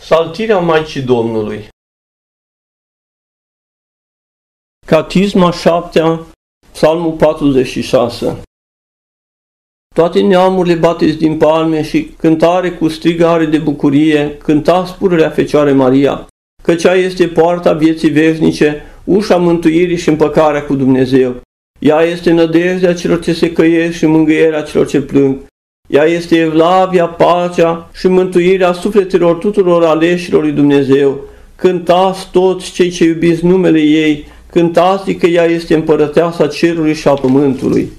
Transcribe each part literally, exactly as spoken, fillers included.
Psaltirea Maicii Domnului. Catisma șaptea, Psalmul patruzeci și șase. Toate neamurile bateți din palme și cântare cu strigare de bucurie, cântați pururea Fecioare Maria, căci ea este poarta vieții veșnice, ușa mântuirii și împăcarea cu Dumnezeu. Ea este nădejdea celor ce se căiesc și mângâierea celor ce plâng. Ea este evlavia, pacea și mântuirea sufletelor tuturor aleșilor lui Dumnezeu. Cântați toți cei ce iubiți numele ei, cântați că ea este împărăteasa cerului și a pământului.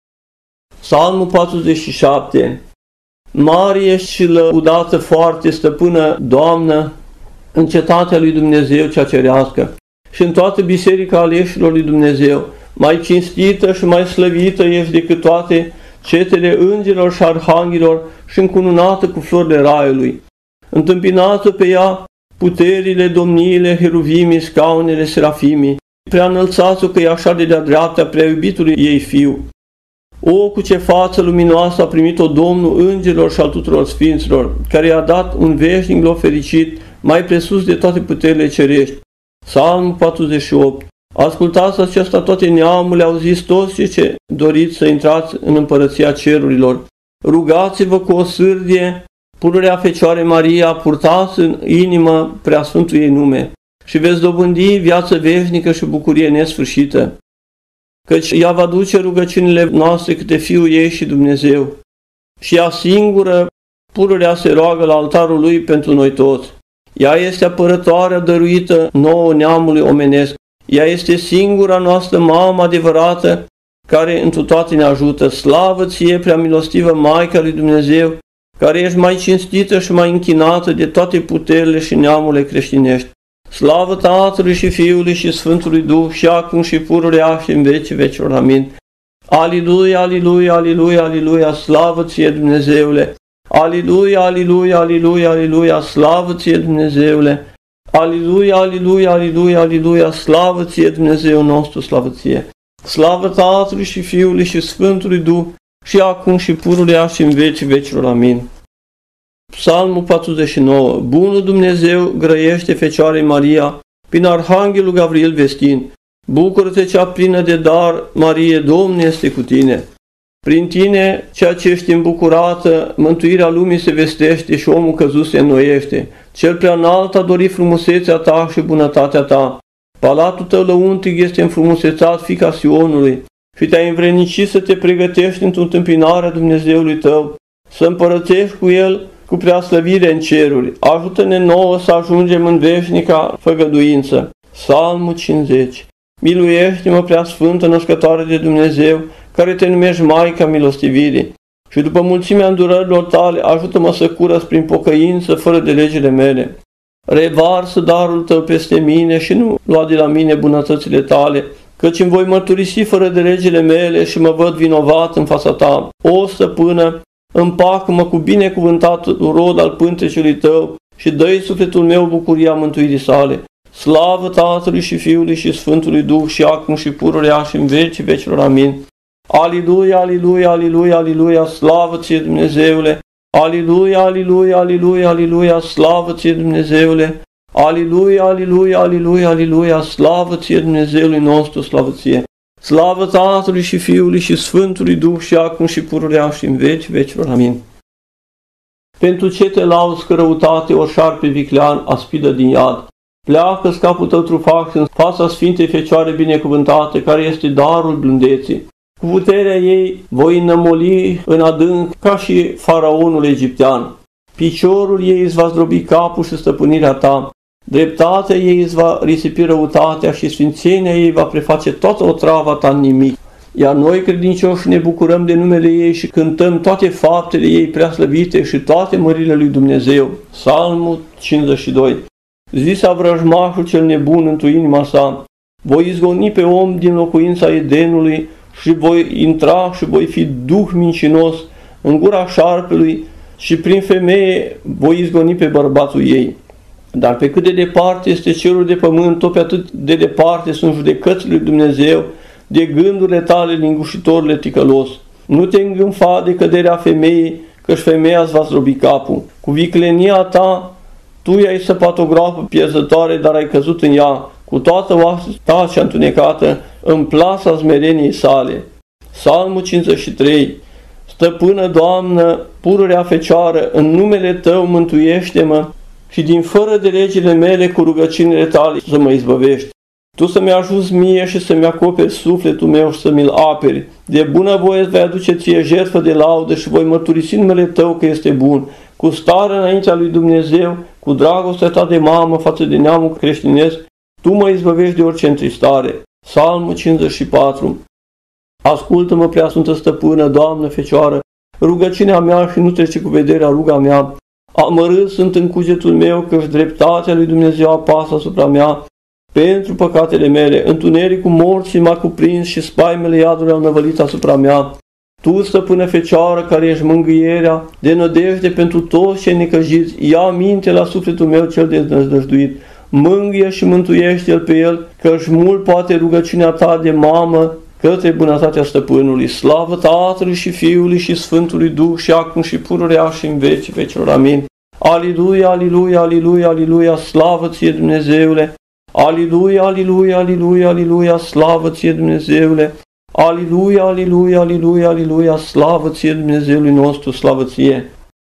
Psalmul patruzeci și șapte. Mare și lăudată foarte stăpână, Doamnă, în cetatea lui Dumnezeu cea cerească și în toată biserica aleșilor lui Dumnezeu, mai cinstită și mai slăvită ești decât toate cetele îngerilor și arhanghelilor și încununată cu florile raiului. Întâmpinați-o pe ea puterile, domniile, heruvimii, scaunele, serafimii, prea înălțați-o că e așa de de-a dreapta prea iubitului ei fiu. O, cu ce față luminoasă a primit-o Domnul îngerilor și al tuturor sfinților, care i-a dat un veșnic loc fericit, mai presus de toate puterile cerești. Psalmul patruzeci și opt. Ascultați aceasta toate neamurile, auziți toți cei ce doriți să intrați în împărăția cerurilor. Rugați-vă cu o sârdie, pururea Fecioare Maria, purtați în inimă preasfântul ei nume și veți dobândi viață veșnică și bucurie nesfârșită, căci ea va duce rugăciunile noastre câte Fiul ei și Dumnezeu. Și ea singură, pururea, se roagă la altarul lui pentru noi toți. Ea este apărătoarea dăruită nouă neamului omenesc. Ea este singura noastră mamă adevărată, care întru toate ne ajută. Slavă ție, prea milostivă Maica lui Dumnezeu, care ești mai cinstită și mai închinată de toate puterile și neamurile creștinești. Slavă Tatălui și Fiului și Sfântului Duh, și acum și pururea și în vecii vecilor. Amin. Aliluia, aliluia, aliluia, aliluia, slavă ție Dumnezeule! Aliluia, aliluia, aliluia, aliluia, slavă ție Dumnezeule! Aliluia, aliluia, aliluia, aliluia, slavă ție Dumnezeu nostru, slavă ție! Slavă Tatălui și Fiului și Sfântului Duh, și acum și pururea și în vecii vecilor. Amin. Psalmul patruzeci și nouă. Bunul Dumnezeu grăiește Fecioarei Maria, prin Arhanghelul Gavril vestind: bucură-te cea plină de dar, Marie, Domnul este cu tine. Prin tine, ceea ce ești îmbucurată, mântuirea lumii se vestește și omul căzut se înnoiește. Cel prea înalt a dorit frumusețea ta și bunătatea ta. Palatul tău lăuntric este înfrumusețat, fiica Sionului, și te-ai învrednicit să te pregătești într-o întâmpinare Dumnezeului tău, să împărățești cu el cu preaslăvire în ceruri. Ajută-ne nouă să ajungem în veșnica făgăduință. Psalmul cincizeci. Miluiește-mă, prea sfântă născătoare de Dumnezeu, care te numești Maica milostivirii, și după mulțimea îndurărilor tale, ajută-mă să curăț prin pocăință fără de legile mele. Revarsă darul tău peste mine și nu lua de la mine bunătățile tale, căci îmi voi mărturisi fără de legile mele și mă văd vinovat în fața ta. O stăpână, împacă-mă cu binecuvântatul rod al pântecului tău și dă-i sufletul meu bucuria mântuirii sale. Slavă Tatălui și Fiului și Sfântului Duh, și acum și pururea și în vecii vecilor. Amin. Aliluia, aliluia, aliluia, aliluia, slavă ție Dumnezeule! Aliluia, aliluia, aliluia, aliluia, slavă ție Dumnezeule! Aliluia, aliluia, aliluia, aliluia, slavă ție Dumnezeului nostru, slavă ție! Slavă Tatălui și Fiului și Sfântului Duh, și acum și pururea și în vecii vecilor. Amin. Pentru ce te lauzi că răutate, o șarpe viclean aspidă din iad? Pleacă scapul tău trufax în fața Sfintei Fecioare binecuvântate, care este darul blândeții. Cu puterea ei voi înămoli în adânc ca și faraonul egiptean. Piciorul ei îți va zdrobi capul și stăpânirea ta. Dreptatea ei îți va risipi răutatea și sfințenia ei va preface toată otrava ta în nimic. Iar noi, credincioși, ne bucurăm de numele ei și cântăm toate faptele ei preaslăvite și toate mările lui Dumnezeu. Psalmul cincizeci și doi. Zisa vrăjmașul cel nebun într-o inima sa: voi izgoni pe om din locuința Edenului și voi intra și voi fi duh mincinos în gura șarpelui și prin femeie voi izgoni pe bărbatul ei. Dar pe cât de departe este cerul de pământ, tot pe atât de departe sunt judecățile lui Dumnezeu de gândurile tale, lingușitorule ticălos. Nu te îngânfa de căderea femeii, căci femeia îți va zdrobi capul. Cu viclenia ta Tu i-ai săpat o groapă pierzătoare, dar ai căzut în ea, cu toată oastea ta cea întunecată, în plasa smereniei sale. Psalmul cincizeci și trei. Stăpână, Doamnă, pururea Fecioară, în numele Tău mântuiește-mă și din fără de legile mele cu rugăciunile Tale să mă izbăvești. Tu să-mi ajuți mie și să-mi acoperi sufletul meu și să mi-l aperi. De bunăvoie îți vei aduce ție jertfă de laudă și voi mărturisi numele Tău că este bun. Cu stare înaintea lui Dumnezeu, cu dragostea ta de mamă față de neamul creștinesc, Tu mă izbăvești de orice întristare. Psalmul cincizeci și patru. Ascultă-mă, Preasfântă Stăpână, Doamnă Fecioară, rugăciunea mea și nu trece cu vederea ruga mea. Amărât sunt în cugetul meu, căci dreptatea lui Dumnezeu apasă asupra mea. Pentru păcatele mele, întunericul morții m-a cuprins și spaimele iadului au năvălit asupra mea. Tu, Stăpână Fecioară, care ești mângâierea, de nădejde pentru toți cei necăjiți, ia minte la sufletul meu cel deznăzdăjduit. Mângâie și mântuiește-l pe el, căci mult poate rugăciunea ta de mamă către bunătatea Stăpânului. Slavă Tatălui și Fiului și Sfântului Duh și acum și pururea și în vecii vecilor. Amin. Aliluia, aliluia, aliluia, aliluia, slavă ție, Dumnezeule! Aliluia, aliluia, aliluia, aliluia, slavă ție, Dumnezeule! Aliluia, aliluia, aliluia, aliluia, slavă ție, Dumnezeului nostru, slavă ție!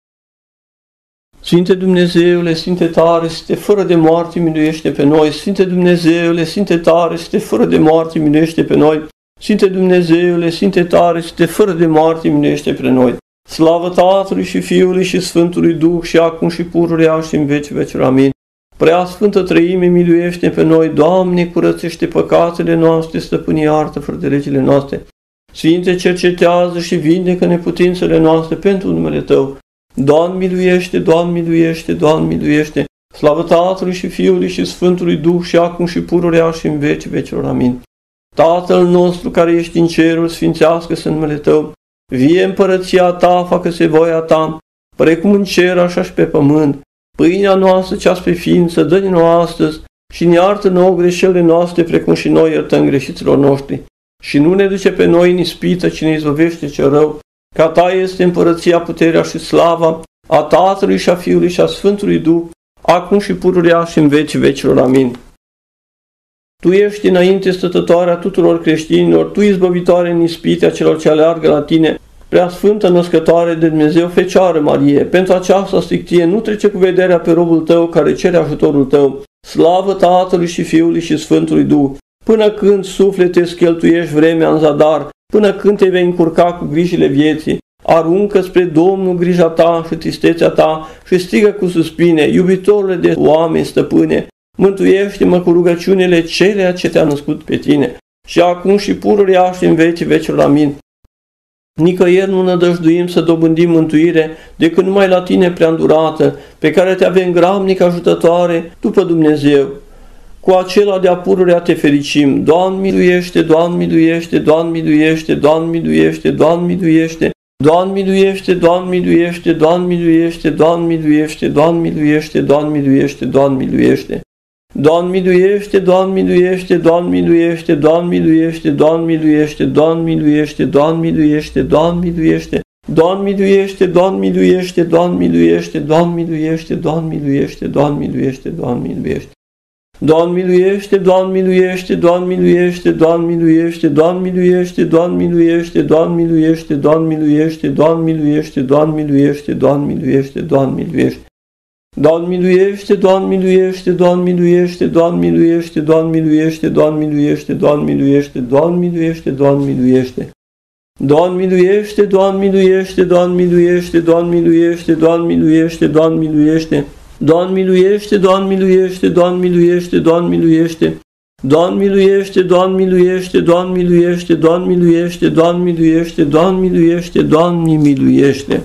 Sfinte Dumnezeule, Sfinte tare, Sfinte fără de moarte, miluiește pe noi! Sfinte Dumnezeule, Sfinte tare, Sfinte fără de moarte, miluiește pe noi! Sfinte Dumnezeule, Sfinte tare, Sfinte fără de moarte, miluiește pe noi! Slavă Tatălui și Fiului și Sfântului Duh și acum și pururea și în vecii vecilor. Amin. Prea Sfântă Treime, miluiește pe noi, Doamne, curățește păcatele noastre, Stăpâne, iartă fără de legile noastre. Sfinte, cercetează și vindecă neputințele noastre pentru numele Tău. Doamne, miluiește, Doamne, miluiește, Doamne, miluiește. Slavă Tatălui și Fiului și Sfântului Duh și acum și pururea și în vecii vecilor. Amin. Tatăl nostru care ești în cerul, sfințească-se numele Tău. Vie împărăția Ta, facă-se voia Ta, precum în cer, așa și pe pământ. Pâinea noastră cea spre ființă, dă-ne-o astăzi și ne iartă nouă greșelile noastre, precum și noi iertăm greșiților noștri. Și nu ne duce pe noi în ispită, ci ne izbăvește cel rău. Ca Ta este împărăția, puterea și slava a Tatălui și a Fiului și a Sfântului Duh, acum și pururea și în vecii vecilor. Amin. Tu ești înainte stătătoarea tuturor creștinilor, Tu izbăvitoare în ispitea celor ce aleargă la Tine, Prea Sfântă Născătoare de Dumnezeu, Fecioară Marie, pentru aceasta strictie nu trece cu vederea pe robul Tău care cere ajutorul Tău. Slavă Tatălui și Fiului și Sfântului Duh, până când suflete cheltuiești vremea în zadar, până când te vei încurca cu grijile vieții. Aruncă spre Domnul grija Ta și tristețea Ta și strigă cu suspine, iubitorule de oameni, Stăpâne, mântuiește-mă cu rugăciunile celea ce Te-a născut pe Tine. Și acum și pururea și în vecii vecilor. Amin. Nicăieri nu nădăjduim să dobândim mântuire decât numai la Tine prea îndurată, pe care Te avem gramnic ajutătoare după Dumnezeu. Cu acela de-a pururea Te fericim. Doamne miluiește, Doamne miluiește, Doamne miluiește, Doamne miluiește, Doamne miluiește, Doamne miluiește, Doamne miluiește, Doamne miluiește, Doamne miluiește, Doamne miluiește, Doamne miluiește, Doamne miluiește. Doamne miluiește, Doamne miluiește, Doamne miluiește, Doamne miluiește, Doamne miluiește, Doamne miluiește, Doamne miluiește, Doamne miluiește, Doamne miluiește, Doamne miluiește, Doamne miluiește, Doamne miluiește, Doamne miluiește, Doamne miluiește, Doamne miluiește. Doamne miluiește, Doamne miluiește, Doamne miluiește, Doamne miluiește, Doamne miluiește, Doamne miluiește, Doamne miluiește, Doamne miluiește, Doamne miluiește, Doamne miluiește, Doamne miluiește, Doamne miluiește. Doamne miluiește, Doamne miluiește, Doamne miluiește, Doamne miluiește, Doamne miluiește, Doamne miluiește, Doamne miluiește, Doamne miluiește, Doamne miluiește. Doamne miluiește, Doamne miluiește, Doamne miluiește, Doamne miluiește, Doamne miluiește, Doamne miluiește. Doamne miluiește, Doamne miluiește, Doamne miluiește, Doamne miluiește. Doamne miluiește, Doamne miluiește, Doamne miluiește, Doamne miluiește, Doamne miluiește, Doamne miluiește, Doamne miluiește.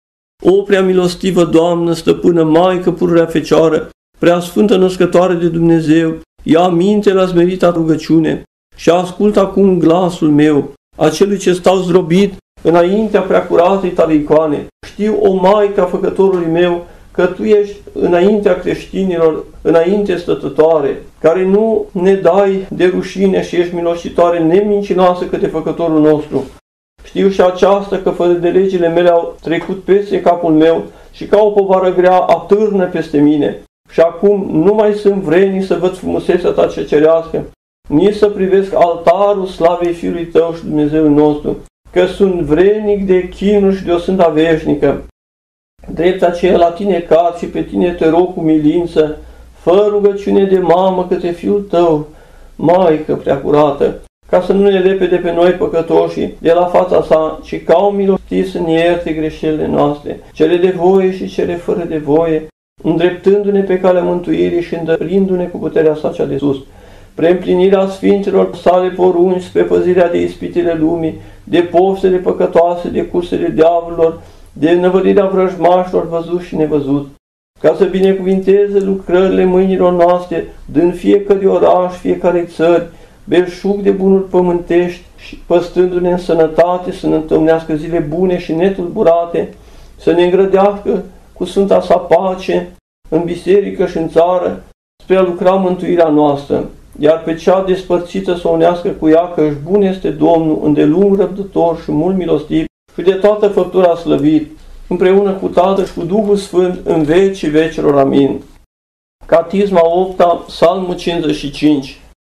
O prea milostivă Doamnă, Stăpână, Maică, pururea Fecioară, prea Sfântă Născătoare de Dumnezeu, ia aminte la smerita rugăciune și ascultă acum glasul meu, acelui ce stau zdrobit înaintea preacuratei Tale icoane. Știu, o Maică a Făcătorului meu, că Tu ești înaintea creștinilor, înainte stătătoare, care nu ne dai de rușine și ești milostitoare nemincinoasă către Făcătorul nostru. Știu și aceasta că fără de legile mele au trecut peste capul meu și ca o povară grea atârnă peste mine. și acum nu mai sunt vrednic să văd frumusețea ta ce cerească, nici să privesc altarul slavei Fiului tău și Dumnezeul nostru, că sunt vrednic de chinuri și de o sânda veșnică. Drept aceea la tine cad și pe tine te rog cu milință, fă rugăciune de mamă către Fiul tău, Maică preacurată, ca să nu ne repede pe noi păcătoșii de la fața sa, ci ca un milostiv să ne ierte greșelile noastre, cele de voie și cele fără de voie, îndreptându-ne pe calea mântuirii și îndărindu-ne cu puterea sa cea de sus, preîmplinirea sfinților sale porunci spre păzirea de ispitele lumii, de poftele păcătoase, de cursele diavolilor, de năvălirea vrăjmașilor văzut și nevăzut, ca să binecuvinteze lucrările mâinilor noastre, dând fiecare oraș, fiecare țări, belșug de bunuri pământești și păstrându-ne în sănătate, să ne întâlnească zile bune și netulburate, să ne îngrădească cu sfânta sa pace în biserică și în țară, spre a lucra mântuirea noastră, iar pe cea despărțită să o unească cu ea, că-și bun este Domnul, îndelung răbdător și mult milostiv și de toată făptura slăvit, împreună cu Tatăl și cu Duhul Sfânt, în vecii vecilor. Amin. Catisma opta, Psalmul cincizeci și cinci.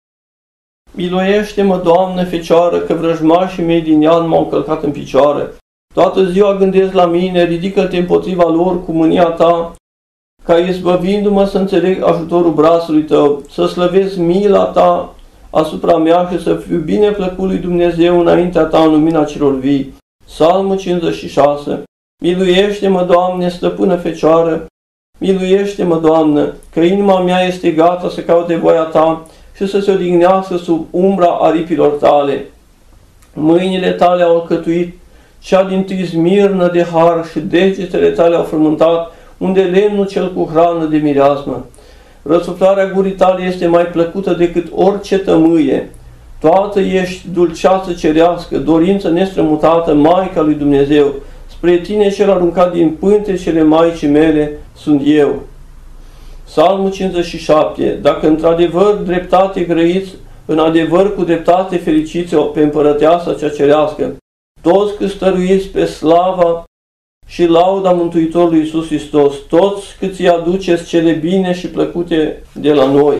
Miluiește-mă, Doamne Fecioară, că vrăjmașii mei din iad m-au călcat în picioare. Toată ziua gândesc la mine, ridică-te împotriva lor cu mânia ta, ca izbăvindu-mă să înțeleg ajutorul brațului tău, să slăvesc mila ta asupra mea și să fiu bine plăcut lui Dumnezeu înaintea ta în lumina celor vii. Psalmul cincizeci și șase. Miluiește-mă, Doamne, stăpână Fecioară, miluiește-mă, Doamnă, că inima mea este gata să caute voia ta și să se odihnească sub umbra aripilor tale. Mâinile tale au alcătuit cea dintâi smirnă de har și degetele tale au frământat unde lemnul cel cu hrană de mireasmă. Răsuflarea gurii tale este mai plăcută decât orice tămâie. Toată ești dulceață cerească, dorință nestrămutată, Maica lui Dumnezeu. Spre tine cel aruncat din pântecele Maicii mele sunt eu. Psalmul cincizeci și șapte. Dacă într-adevăr dreptate grăiți, în adevăr cu dreptate fericiți-o pe împărăteasa cea cerească, toți cât stăruiți pe slava și lauda Mântuitorului Iisus Hristos, toți cât îi aduceți cele bine și plăcute de la noi.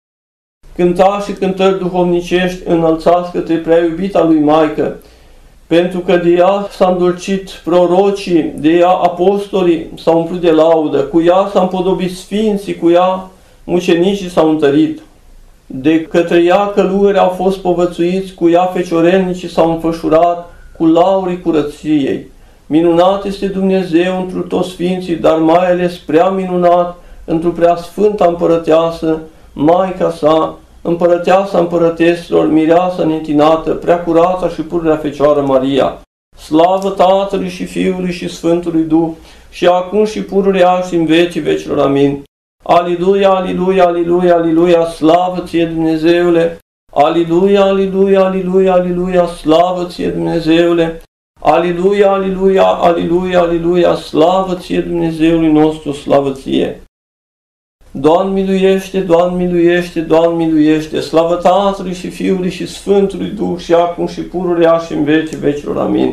Cântați și cântări duhovnicești înălțați către prea iubita lui Maică, pentru că de ea s-a îndulcit prorocii, de ea apostolii s-au umplut de laudă, cu ea s-au împodobit sfinții, cu ea mucenicii s-au întărit. De către ea călugări au fost povățuiți, cu ea feciorelnicii s-au înfășurat cu laurii curăției. Minunat este Dumnezeu întru toți sfinții, dar mai ales prea minunat întru prea sfânta împărăteasă, Maica sa, împărăteasa împărătesilor, mireasa neîntinată, prea curată și pururea Fecioară Maria. Slavă Tatălui și Fiului și Sfântului Duh, și acum și pururea și în vecii vecilor. Amin. Aliluia, aliluia, aliluia, aliluia, slavă ție Dumnezeule! Aliluia, aliluia, aliluia, aliluia, slavă ție Dumnezeule! Aliluia, aliluia, aliluia, aliluia, slavă ție Dumnezeului nostru, slavă ție! Doamne miluiește, Doamne miluiește, Doamne miluiește, slavă Tatălui și Fiului și Sfântului Duh, și acum și pururea și în vecii vecilor. Amin.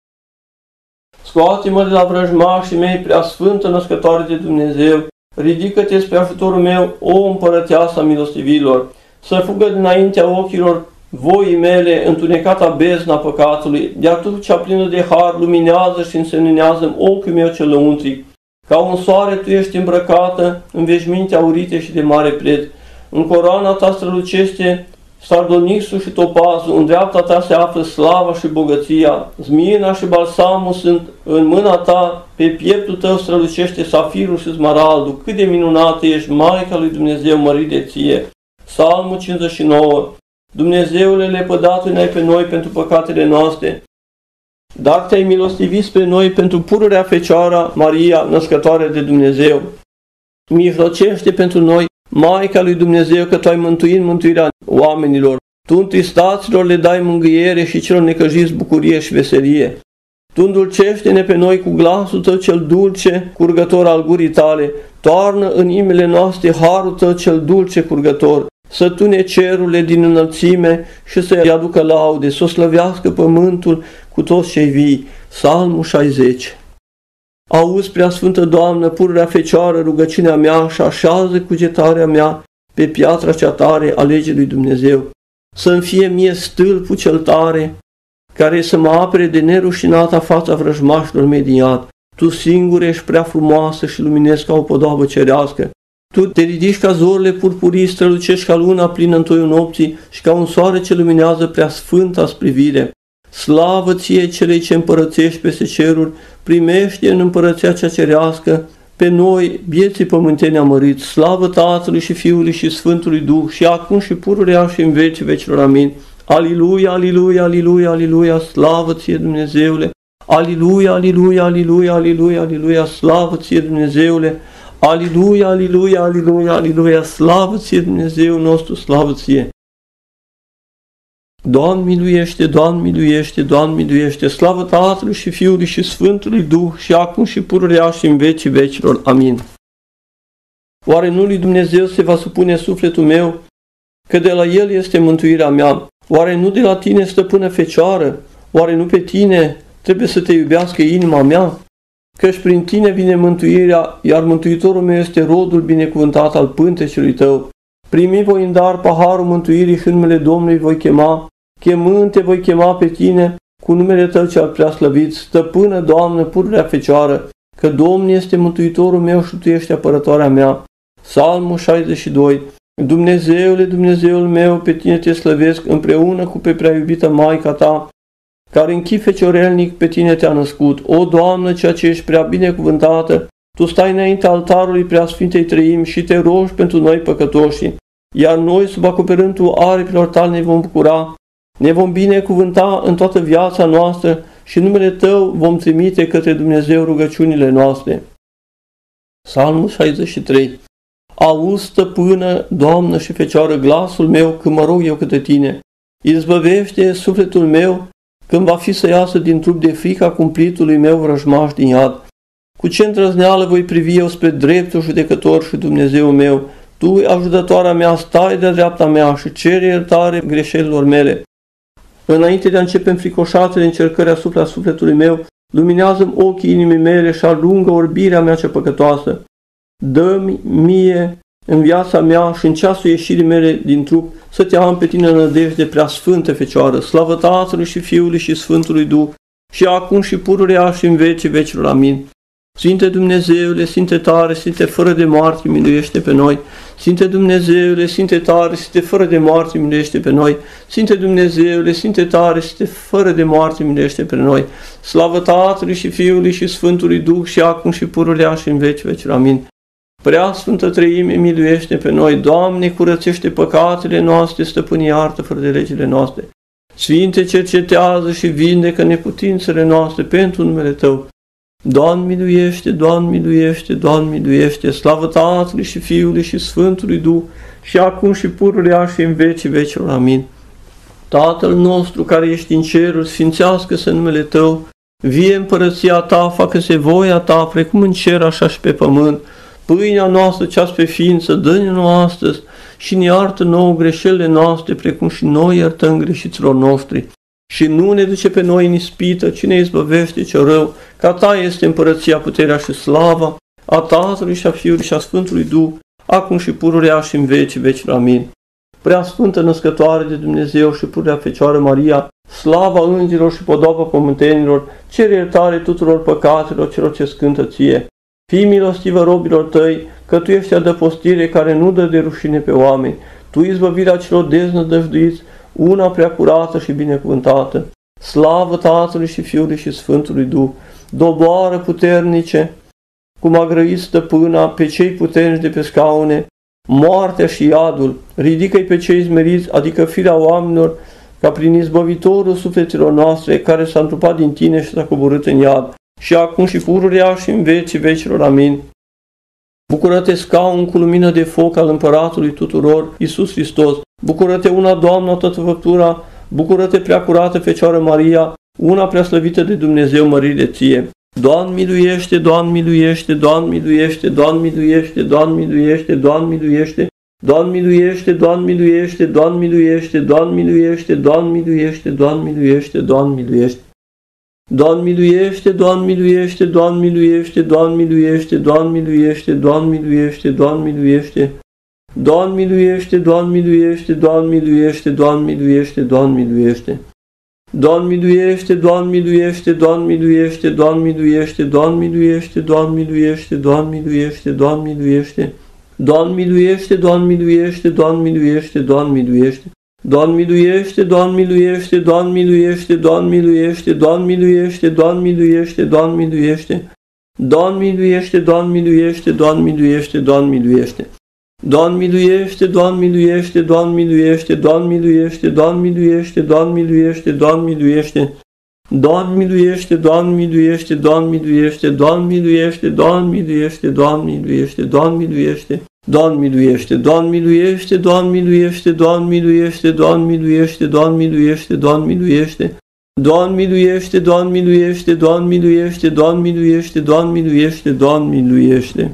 Scoate-mă de la vrăjmașii mei, prea sfântă născătoare de Dumnezeu, ridică-te spre ajutorul meu, o împărăteasa milostivilor, să fugă dinaintea ochilor voii mele întunecata bezna păcatului, iar tu, cea plină de har, luminează și însemninează ochiul meu cel lăuntric. Ca un soare tu ești îmbrăcată în veșminte aurite și de mare preț. În coroana ta strălucește sardonixul și topazul, în dreapta ta se află slava și bogăția. Zmina și balsamul sunt în mâna ta, pe pieptul tău strălucește safirul și smaraldul. Cât de minunată ești, Maica lui Dumnezeu, mărit de ție. Psalmul cincizeci și nouă. Dumnezeule, lepădatul ne-ai pe noi pentru păcatele noastre, dar te-ai milostivit spre noi pentru pururea Fecioara Maria, născătoare de Dumnezeu. Mijlocește pentru noi, Maica lui Dumnezeu, că tu ai mântuit mântuirea oamenilor. Tu întristaților le dai mângâiere și celor necăjiți bucurie și veselie. Tu îndulcește-ne pe noi cu glasul tău cel dulce, curgător al gurii tale. Toarnă în inimile noastre harul tău cel dulce, curgător. Să tune cerurile din înălțime și să-i aducă laude, să o slăvească pământul cu toți cei vii. Psalmul șaizeci. Auzi, Preasfântă Doamnă, pururea Fecioară, rugăciunea mea și așează cugetarea mea pe piatra cea tare a legii lui Dumnezeu. Să-mi fie mie stâlpul cel tare, care să mă apere de nerușinata fața vrăjmașilor mei din iad. Tu singur ești prea frumoasă și luminezi ca o podoabă cerească. Tu te ridici ca zorile purpurii, strălucești ca luna plină în toiul nopții și ca un soare ce luminează prea sfânta privire. Slavă ție celei ce împărățești peste ceruri, primește în împărăția cea cerească pe noi, vieții pământeni amăriți. Slavă Tatălui și Fiului și Sfântului Duh, și acum și pururea și în vecii vecilor. Amin. Aliluia, aliluia, aliluia, aliluia, slavă ție Dumnezeule. Aliluia, aliluia, aliluia, aliluia, aliluia, slavă ție Dumnezeule. Aliluia, aliluia, aliluia, aliluia, slavă ție Dumnezeu nostru, slavă ție. Doamne miluiește, Doamne miluiește, Doamne miluiește, slavă Tatălui și Fiului și Sfântului Duh, și acum și pururea și în vecii vecilor. Amin. Oare nu lui Dumnezeu se va supune sufletul meu, că de la El este mântuirea mea? Oare nu de la tine, stăpână Fecioară? Oare nu pe tine trebuie să te iubească inima mea? Căci prin tine vine mântuirea, iar mântuitorul meu este rodul binecuvântat al pântecelui tău. Primi voi în dar paharul mântuirii și în numele Domnului voi chema, chemând te voi chema pe tine cu numele tău cel preaslăvit, stăpână Doamnă, pururea Fecioară, că Domnul este mântuitorul meu și tu ești apărătoarea mea. Psalmul șaizeci și doi. Dumnezeule, Dumnezeul meu, pe tine te slăvesc împreună cu pe prea iubită Maica ta, care în chip feciorelnic pe tine te-a născut. O, Doamnă, ceea ce ești prea binecuvântată, tu stai înaintea altarului Preasfintei Treimi și te rogi pentru noi păcătoși, iar noi, sub acoperântul aripilor tale, ne vom bucura, ne vom binecuvânta în toată viața noastră și în numele Tău vom trimite către Dumnezeu rugăciunile noastre. Psalmul șaizeci și trei. Auzi, stăpână, Doamnă și Fecioară, glasul meu când mă rog eu către tine. Izbăvește sufletul meu când va fi să iasă din trup de frica cumplitului meu vrăjmaș din iad. Cu ce îndrăzneală voi privi eu spre dreptul judecător și Dumnezeu meu. Tu, ajutătoarea mea, stai de-a dreapta mea și cere iertare greșelilor mele. Înainte de a începe înfricoșatele încercări asupra sufletului meu, luminează-mi ochii inimii mele și alungă orbirea mea cea păcătoasă. Dă-mi mie în viața mea și în ceasul ieșirii mele din trup să te am pe tine în nădejde Preasfântă Fecioară, slavă Tatălui și Fiului și Sfântului Duh, și acum și pururea și în vecii vecilor. Amin. Sfinte Dumnezeule, Sfinte tare, Sfinte fără de moarte, miluiește pe noi. Sfinte Dumnezeule, Sfinte tare, Sfinte fără de moarte, miluiește pe noi. Sfinte Dumnezeule, Sfinte tare, Sfinte fără de moarte, miluiește pe noi. Slavă Tatălui și Fiului și Sfântului Duh, și acum și pururea și în vecii vecilor. Amin. Preasfântă Treime, miluiește pe noi. Doamne, curățește păcatele noastre, stăpâne, iartă fără de legile noastre. Sfinte, cercetează și vindecă neputințele noastre pentru numele Tău. Doamne miluiește, Doamne miluiește, Doamne miluiește, slavă Tatălui și Fiului și Sfântului Duh, și acum și pururea și în vecii vecilor. Amin. Tatăl nostru care ești în ceruri, sfințească-se numele Tău, vie împărăția Ta, facă-se voia Ta, precum în cer, așa și pe pământ. Pâinea noastră cea pe ființă, dă-ne nouă astăzi și ne iartă nouă greșelile noastre, precum și noi iertăm greșiților noștri. Și nu ne duce pe noi în ispită, ci ne izbăvește ce rău, că a Ta este împărăția, puterea și slava, a Tatălui și a Fiului și a Sfântului Duh, acum și pururea și în vecii vecilor. Amin. Prea Sfântă Născătoare de Dumnezeu și pururea Fecioară Maria, slava îngerilor și podoaba pământenilor, cere iertare tuturor păcatelor celor ce scântă Ție. Fii milostivă robilor Tăi, că Tu ești adăpostire care nu dă de rușine pe oameni, Tu izbăvirea celor deznădăjduiți, una prea curată și binecuvântată. Slavă Tatălui și Fiului și Sfântului Duh, doboară puternice, cum a grăit stăpâna pe cei puternici de pe scaune, moartea și iadul, ridică-i pe cei smeriți, adică firea oamenilor, ca prin izbăvitorul sufletelor noastre, care s-a întrupat din Tine și s-a coborât în iad, și acum și pururea și în vecii vecilor. Amin. Bucură-te, scaun cu lumină de foc al Împăratului tuturor, Iisus Hristos. Bucură-te, una Doamna toată făptura, bucură-te, prea curată Fecioară Maria, una prea slăvită de Dumnezeu, mărire Ție. Doamne miluiește, Doamne miluiește, Doamne miluiește, Doamne miluiește, Doamne miluiește, Doamne miluiește, Doamne miluiește, Doamne miluiește, Doamne miluiește, Doamne miluiește, Doamne miluiește, Doamne miluiește, Doamne miluiește. Doamne miluiește, Doamne miluiește, Doamne miluiește, Doamne miluiește, Doamne miluiește, Doamne miluiește, Doamne miluiește. Doamne miluiește, Doamne miluiește, Doamne miluiește, Doamne miluiește, Doamne miluiește. Doamne miluiește, Doamne miluiește, Doamne miluiește, Doamne miluiește, Doamne miluiește, Doamne miluiește, Doamne miluiește, Doamne miluiește. Doamne miluiește, Doamne miluiește, Doamne miluiește, Doamne miluiește. Doamne miluiește, Doamne miluiește, Doamne miluiește, Doamne miluiește, Doamne miluiește, Doamne miluiește, Doamne miluiește. Doamne miluiește, Doamne miluiește, Doamne miluiește, Doamne miluiește. Doamne miluiește, Doamne miluiește, Doamne miluiește, Doamne miluiește, Doamne miluiește, Doamne miluiește, Doamne miluiește. Doamne miluiește, Doamne miluiește, Doamne miluiește, Doamne miluiește, Doamne miluiește, Doamne miluiește, Doamne miluiește. Doamne miluiește, Doamne miluiește, Doamne miluiește, Doamne miluiește, Doamne miluiește, Doamne miluiește, Doamne miluiește. Doamne miluiește, Doamne miluiește, Doamne miluiește, Doamne miluiește, Doamne miluiește, Doamne miluiește.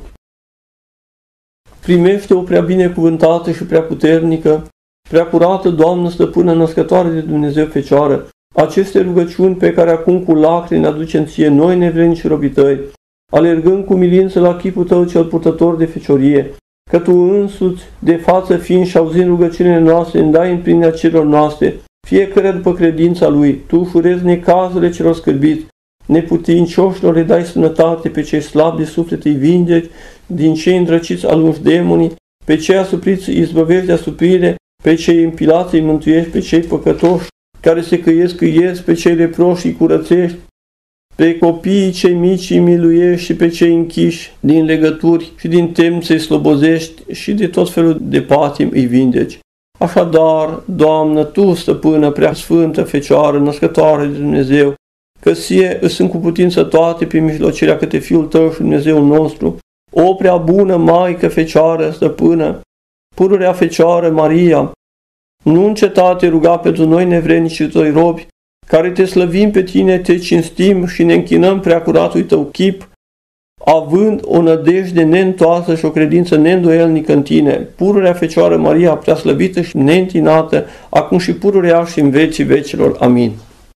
Primește o prea binecuvântată și prea puternică, prea curată, Doamnă stăpână născătoare de Dumnezeu Fecioară, aceste rugăciuni pe care acum cu lacrimi aducem ție noi nevrenici și robii tăi, alergând cu milință la chipul tău cel purtător de feciorie, că tu însuți, de față fiind și auzind rugăciunile noastre, îmi dai împlinirea celor noastre, fiecare după credința lui, tu ușurezi necazurile celor scârbiți, neputincioșilor le dai sănătate, pe cei slabi de suflet îi vindeci, din cei îndrăciți alungi demonii, pe cei asupriți îi izbăvești de asuprire, pe cei împilați îi mântuiești, pe cei păcătoși care se căiesc îiesc, pe cei leproși îi curățești, pe copiii cei mici îi miluiești și pe cei închiși din legături și din temnițe îi slobozești și de tot felul de patim îi vindeci. Așadar, Doamnă, Tu, stăpână, prea sfântă, Fecioară, născătoare de Dumnezeu, că ție îți sunt cu putință toate prin mijlocirea către Fiul Tău și Dumnezeul nostru, o prea bună Maică, Fecioară, stăpână, pururea Fecioară Maria, nu înceta te ruga pentru noi nevrenici și Tăi robi, care te slăvim pe Tine, te cinstim și ne închinăm prea curatului Tău chip, având o nădejde neîntoarsă și o credință neîndoielnică în Tine, pururea Fecioară Maria, prea slăvită și neîntinată, acum și pururea și în vecii vecilor. Amin.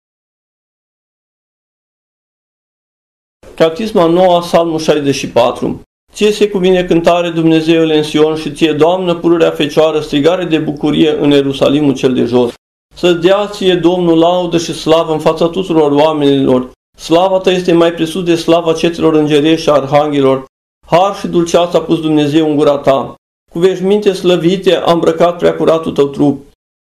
Catisma noua, Psalmul șaizeci și patru. Ție se cuvine cântare, Dumnezeule, în Sion, și ție, Doamnă, pururea Fecioară, strigare de bucurie în Ierusalimul cel de jos. Să-ți dea ție, Domnul, laudă și slavă în fața tuturor oamenilor. Slava ta este mai presus de slava cetelor îngerești și arhanghelilor. Har și dulceață a pus Dumnezeu în gura ta. Cu veșminte slăvite a îmbrăcat prea curatul tău trup.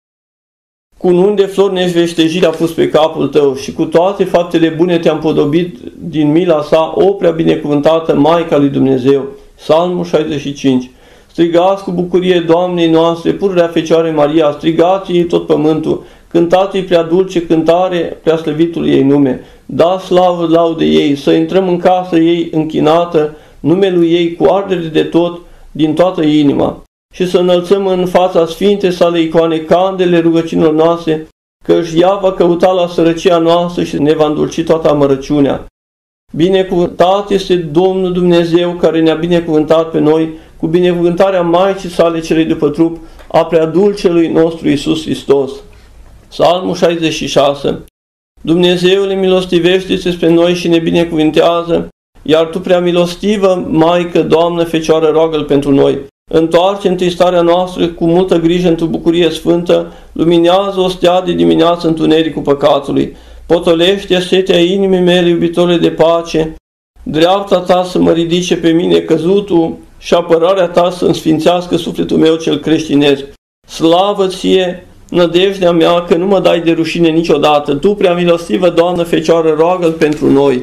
Cu nuni de flori neșveștejire a pus pe capul tău și cu toate faptele bune te-am podobit din mila sa, o prea binecuvântată Maica lui Dumnezeu. Psalmul șaizeci și cinci. Strigați cu bucurie Doamnei noastre, pururea Fecioare Maria, strigați ei tot pământul, cântați-i prea dulce cântare, prea slăvitul ei nume, da slavă laude ei, să intrăm în casă ei închinată, numelui ei cu ardere de tot, din toată inima, și să înălțăm în fața sfinte sale icoane candele rugăciunilor noastre, căci ea va căuta la sărăcia noastră și ne va îndulci toată amărăciunea. Binecuvântat este Domnul Dumnezeu care ne-a binecuvântat pe noi cu binecuvântarea Maicii sale celei după trup, a prea dulcelui nostru Iisus Hristos. Psalmul șaizeci și șase. Dumnezeule, milostivește-te spre noi și ne binecuvintează, iar Tu, prea milostivă Maică, Doamnă Fecioară, roagă-L pentru noi. Întoarce întristarea noastră cu multă grijă într-o bucurie sfântă, luminează o stea de dimineață întunericul păcatului, potolește setea inimii mele, iubitore de pace, dreapta Ta să mă ridice pe mine căzutul și apărarea Ta să-mi sfințească sufletul meu cel creștinesc. Slavă Ție, nădejdea mea, că nu mă dai de rușine niciodată. Tu, prea milostivă, Doamnă Fecioară, roagă-L pentru noi.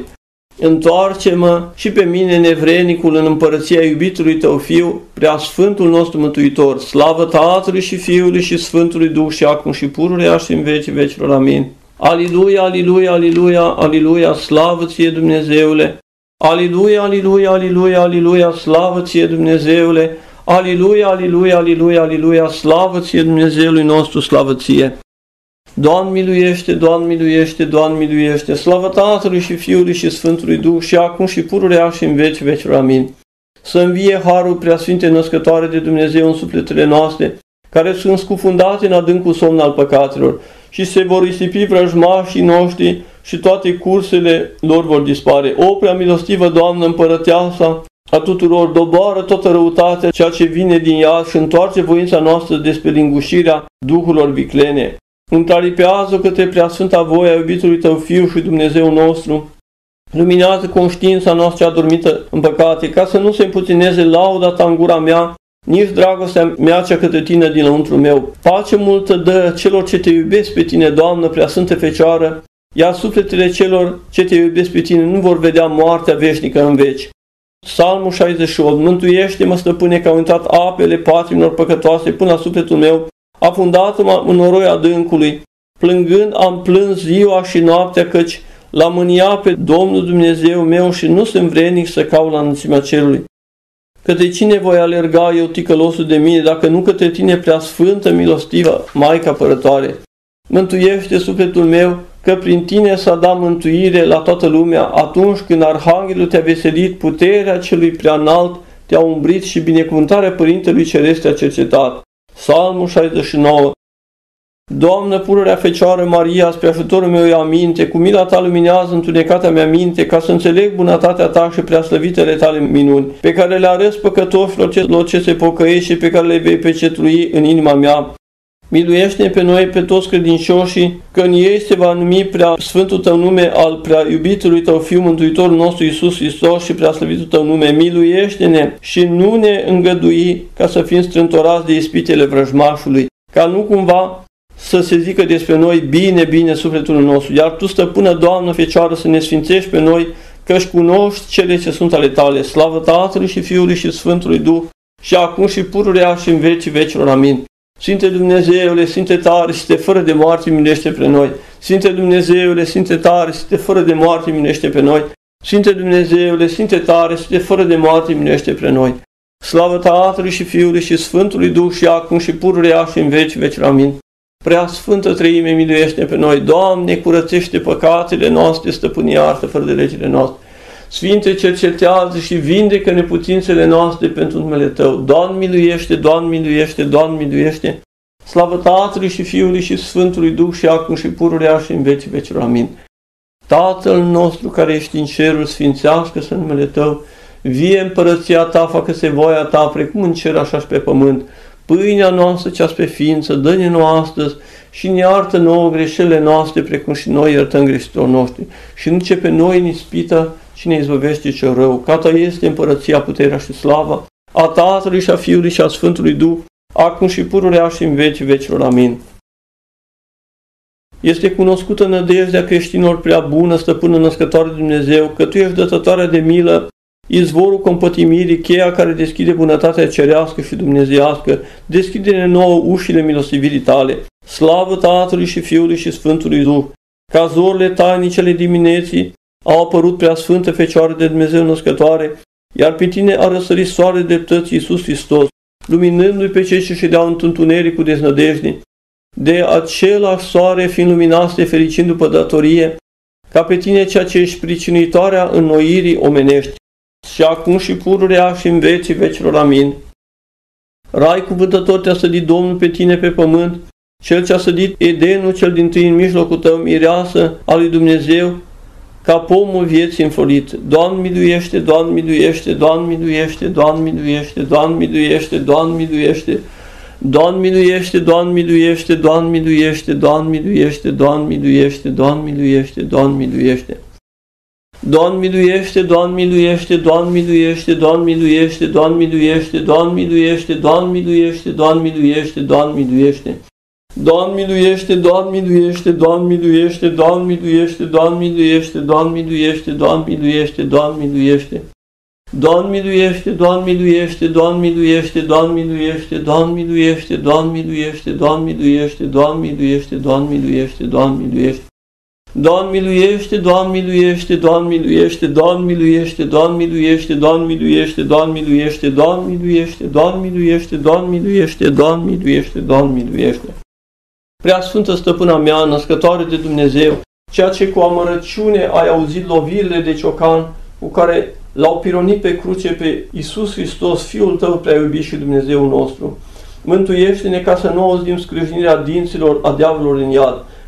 Întoarce-mă și pe mine, nevrenicul, în împărăția iubitului Tău Fiu, prea Sfântul nostru Mântuitor. Slavă Tatălui și Fiului și Sfântului Duh și acum și pururea și în vecii vecilor. Amin. Aliluia, aliluia, aliluia, aliluia, slavă Ție, Dumnezeule! Aliluia, aliluia, aliluia, aliluia, slavă Ție, Dumnezeule! Aliluia, aliluia, aliluia, aliluia, slavă Ție, Dumnezeului nostru, slavă Ție! Doamne miluiește, Doamne miluiește, Doamne miluiește, slavă Tatălui și Fiului și Sfântului Duh și acum și pururea și în veci vecilor. Amin. Să învie harul preasfinte născătoare de Dumnezeu în sufletele noastre, care sunt scufundate în adâncul somn al păcatelor, și se vor risipi vrăjmașii noștri și toate cursele lor vor dispare. O prea milostivă Doamnă împărăteasa a tuturor, doboară toată răutatea ceea ce vine din ea și întoarce voința noastră despre lingușirea duhurilor viclene. Întraripează către preasfânta voie a iubitului Tău Fiu și Dumnezeu nostru. Luminează conștiința noastră adormită în păcate, ca să nu se împuțineze lauda Ta în gura mea, nici dragostea mea cea către Tine dinăuntru meu. Pace multă dă celor ce Te iubesc pe Tine, Doamnă, Preasfântă Fecioară, iar sufletele celor ce Te iubesc pe Tine nu vor vedea moartea veșnică în veci. Psalmul șaizeci și opt. Mântuiește-mă, Stăpâne, că au intrat apele patimilor păcătoase până la sufletul meu, afundat-mă în noroi adâncului. Plângând am plâns ziua și noaptea, căci l-am mânia pe Domnul Dumnezeu meu și nu sunt vrednic să caut la înălțimea cerului. Către cine voi alerga eu, ticălosul de mine, dacă nu către Tine, Preasfântă, milostivă, Maica Părătoare? Mântuiește sufletul meu, că prin Tine s-a dat mântuire la toată lumea, atunci când Arhanghelul Te-a veselit, puterea celui prea înalt Te-a umbrit și binecuvântarea Părintelui Ceresc Te-a cercetat. Psalmul șaizeci și nouă. Doamnă, pururea Fecioară Maria, spre ajutorul meu ia minte, cu mila Ta luminează întunecata mea minte, ca să înțeleg bunătatea Ta și preaslăvitele Tale minuni, pe care le arăți păcătoșilor celor ce se pocăiesc și pe care le vei pecetrui în inima mea. Miluiește-ne pe noi, pe toți credincioșii, că în ei se va numi prea sfântul Tău nume al prea iubitului Tău Fiu, Mântuitorul nostru Iisus Hristos și prea slăvitul Tău nume. Miluiește-ne și nu ne îngădui ca să fim strântorați de ispitele vrăjmașului, ca nu cumva să se zică despre noi bine, bine sufletul nostru. Iar Tu, Stăpână Doamnă Fecioară, să ne sfințești pe noi, că-și cunoști cele ce sunt ale Tale. Slavă Tatălui și Fiului și Sfântului Duh, și acum și pururea și în vecii vecilor. Amin. Sfinte Dumnezeule, Sfinte tare, Sfinte fără de moarte, miluiește pe noi. Sfinte Dumnezeule, Sfinte tare, Sfinte fără de moarte, miluiește pe noi. Sfinte Dumnezeule, Sfinte tare, Sfinte fără de moarte, miluiește pe noi. Slavă Tatălui și Fiului și Sfântului Duh, și acum și pururea și în vecii vecilor. Amin. Prea Sfântă Treime, miluiește pe noi. Doamne, curățește păcatele noastre, Stăpâne, iartă fără de legile noastre. Sfinte, cercetează și vindecă neputințele noastre pentru numele Tău. Doamne, miluiește, Doamne, miluiește, Doamne, miluiește. Slavă Tatălui și Fiului și Sfântului Duh, și acum și pururea și în vecii vecilor. Amin. Tatăl nostru care ești în cerul, sfințească-se numele Tău. Vie împărăția Ta, facă-se voia Ta, precum în cer, așa și pe pământ. Pâinea noastră cea spre ființă, dă-ne nouă astăzi și ne iartă nouă greșelile noastre, precum și noi iertăm greșitorilor noștri. Și nu ce pe noi în ispită, și ne izbăvește cel rău. Ca Ta este împărăția, puterea și slava a Tatălui și a Fiului și a Sfântului Duh, acum și pururea și în vecii vecilor. Amin. Este cunoscută nădejdea creștinilor prea bună, Stăpână născătoare de Dumnezeu, că Tu ești dătătoarea de milă, izvorul compătimirii, cheia care deschide bunătatea cerească și dumnezeiască. Deschide-ne nouă ușile milostivirii Tale. Slavă Tatălui și Fiului și Sfântului Duh. Ca zorile tainicele dimineții au apărut prea Sfântă Fecioară de Dumnezeu născătoare, iar pe Tine a răsărit soarele dreptății Iisus Hristos, luminându-i pe cei ce ședeau în întunericul deznădejdii. De același soare, fiind luminați, fericind după datorie, ca pe Tine ceea ce ești pricinuitoarea înnoirii omenești, și acum și pururea și în vecii vecilor. Amin. Rai cuvântător, Te-a sădit Domnul pe Tine pe pământ, Cel ce a sădit Edenul cel dintâi în mijlocul Tău, mireasă a lui Dumnezeu, ca pomul vieții înflorit. Doamne miluiește, Doamne miluiește, Doamne miluiește, Doamne miluiește, Doamne miluiește, Doamne miluiește, Doamne miluiește, Doamne miluiește, Doamne miluiește, Doamne miluiește, Doamne miluiește, Doamne miluiește, Doamne miluiește. Doamne miluiește, Doamne miluiește, Doamne miluiește, Doamne miluiește, Doamne miluiește, Doamne miluiește, Doamne miluiește, Doamne miluiește, Doamne miluiește. Doamne miluiește, Doamne miluiește, Doamne miluiește, Doamne miluiește, Doamne miluiește, Doamne miluiește, Doamne miluiește, Doamne miluiește. Doamne miluiește, Doamne miluiește, Doamne miluiește, Doamne miluiește, Doamne miluiește, Doamne miluiește, Doamne miluiește, Doamne miluiește, Doamne miluiește, Doamne miluiește. Doamne miluiește, Doamne miluiește, Doamne miluiește, Doamne miluiește, Doamne miluiește, Doamne miluiește, Doamne miluiește, Doamne miluiește, Doamne miluiește, Doamne miluiește, Doamne miluiește, Doamne miluiește. Prea Sfântă Stăpâna mea, născătoare de Dumnezeu, ceea ce cu amărăciune ai auzit lovirile de ciocan cu care l-au pironit pe cruce pe Iisus Hristos, Fiul Tău prea iubit și Dumnezeu nostru. Mântuiește-ne ca să nu auzim scrâșnirea dinților a diavolului în iad.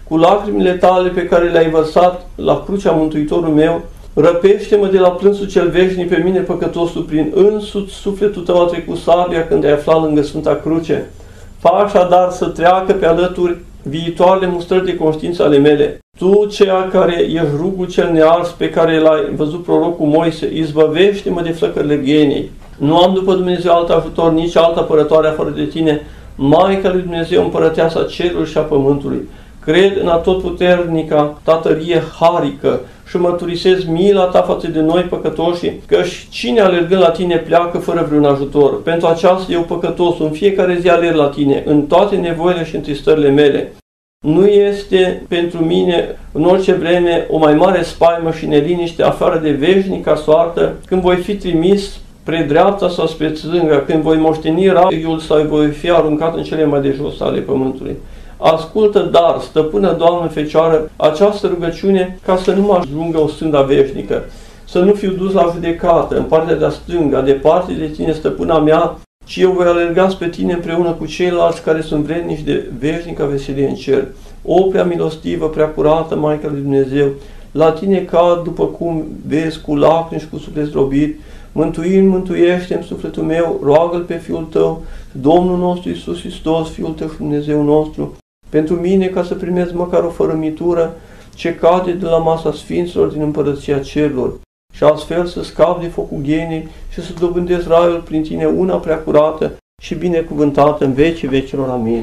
cu lacrimile tale pe care le-ai vărsat la crucea Mântuitorul meu, răpește-mă de la plânsul cel veșnic pe mine păcătosul, prin însuți sufletul tău a trecut sabia când ai aflat lângă Sfânta Cruce. Fă așadar să treacă pe alături viitoarele mustrări de conștiință ale mele. Tu, ceea care ești rugul cel nears pe care l-ai văzut prorocul Moise, izbăvește-mă de flăcările ghenei. Nu am după Dumnezeu alt ajutor, nici altă apărătoare afară de tine, Maica lui Dumnezeu, împărăteasa cerului și a pământului. Cred în atotputernica tatărie harică și mărturisesc mila ta față de noi păcătoși, căci cine alergând la tine pleacă fără vreun ajutor. Pentru aceasta eu păcătosul, în fiecare zi alerg la tine, în toate nevoile și întristările mele. Nu este pentru mine în orice vreme o mai mare spaimă și neliniște afară de veșnica soartă, când voi fi trimis spre dreapta sau spre stânga, când voi moșteni raiul sau voi fi aruncat în cele mai de jos ale pământului. Ascultă, dar, stăpână Doamnă Fecioară, această rugăciune ca să nu mă ajungă o stânga veșnică, să nu fiu dus la judecată în partea de-a stânga, departe de tine, stăpâna mea, ci eu voi alerga spre tine împreună cu ceilalți care sunt vrednici de veșnică veselie în cer. O prea milostivă, prea curată, Maica lui Dumnezeu, la tine cad după cum vezi, cu lacrimi și cu suflet zdrobit, mântuind, mântuiește-mi sufletul meu, roagă-L pe Fiul tău, Domnul nostru Iisus Hristos, Fiul tău și Dumnezeu nostru, pentru mine ca să primesc măcar o fărâmitură ce cade de la masa sfinților din împărăția cerurilor, și astfel să scap de focul ghenei și să dobândesc raiul prin tine, una prea curată și binecuvântată în vecii vecilor. Amin.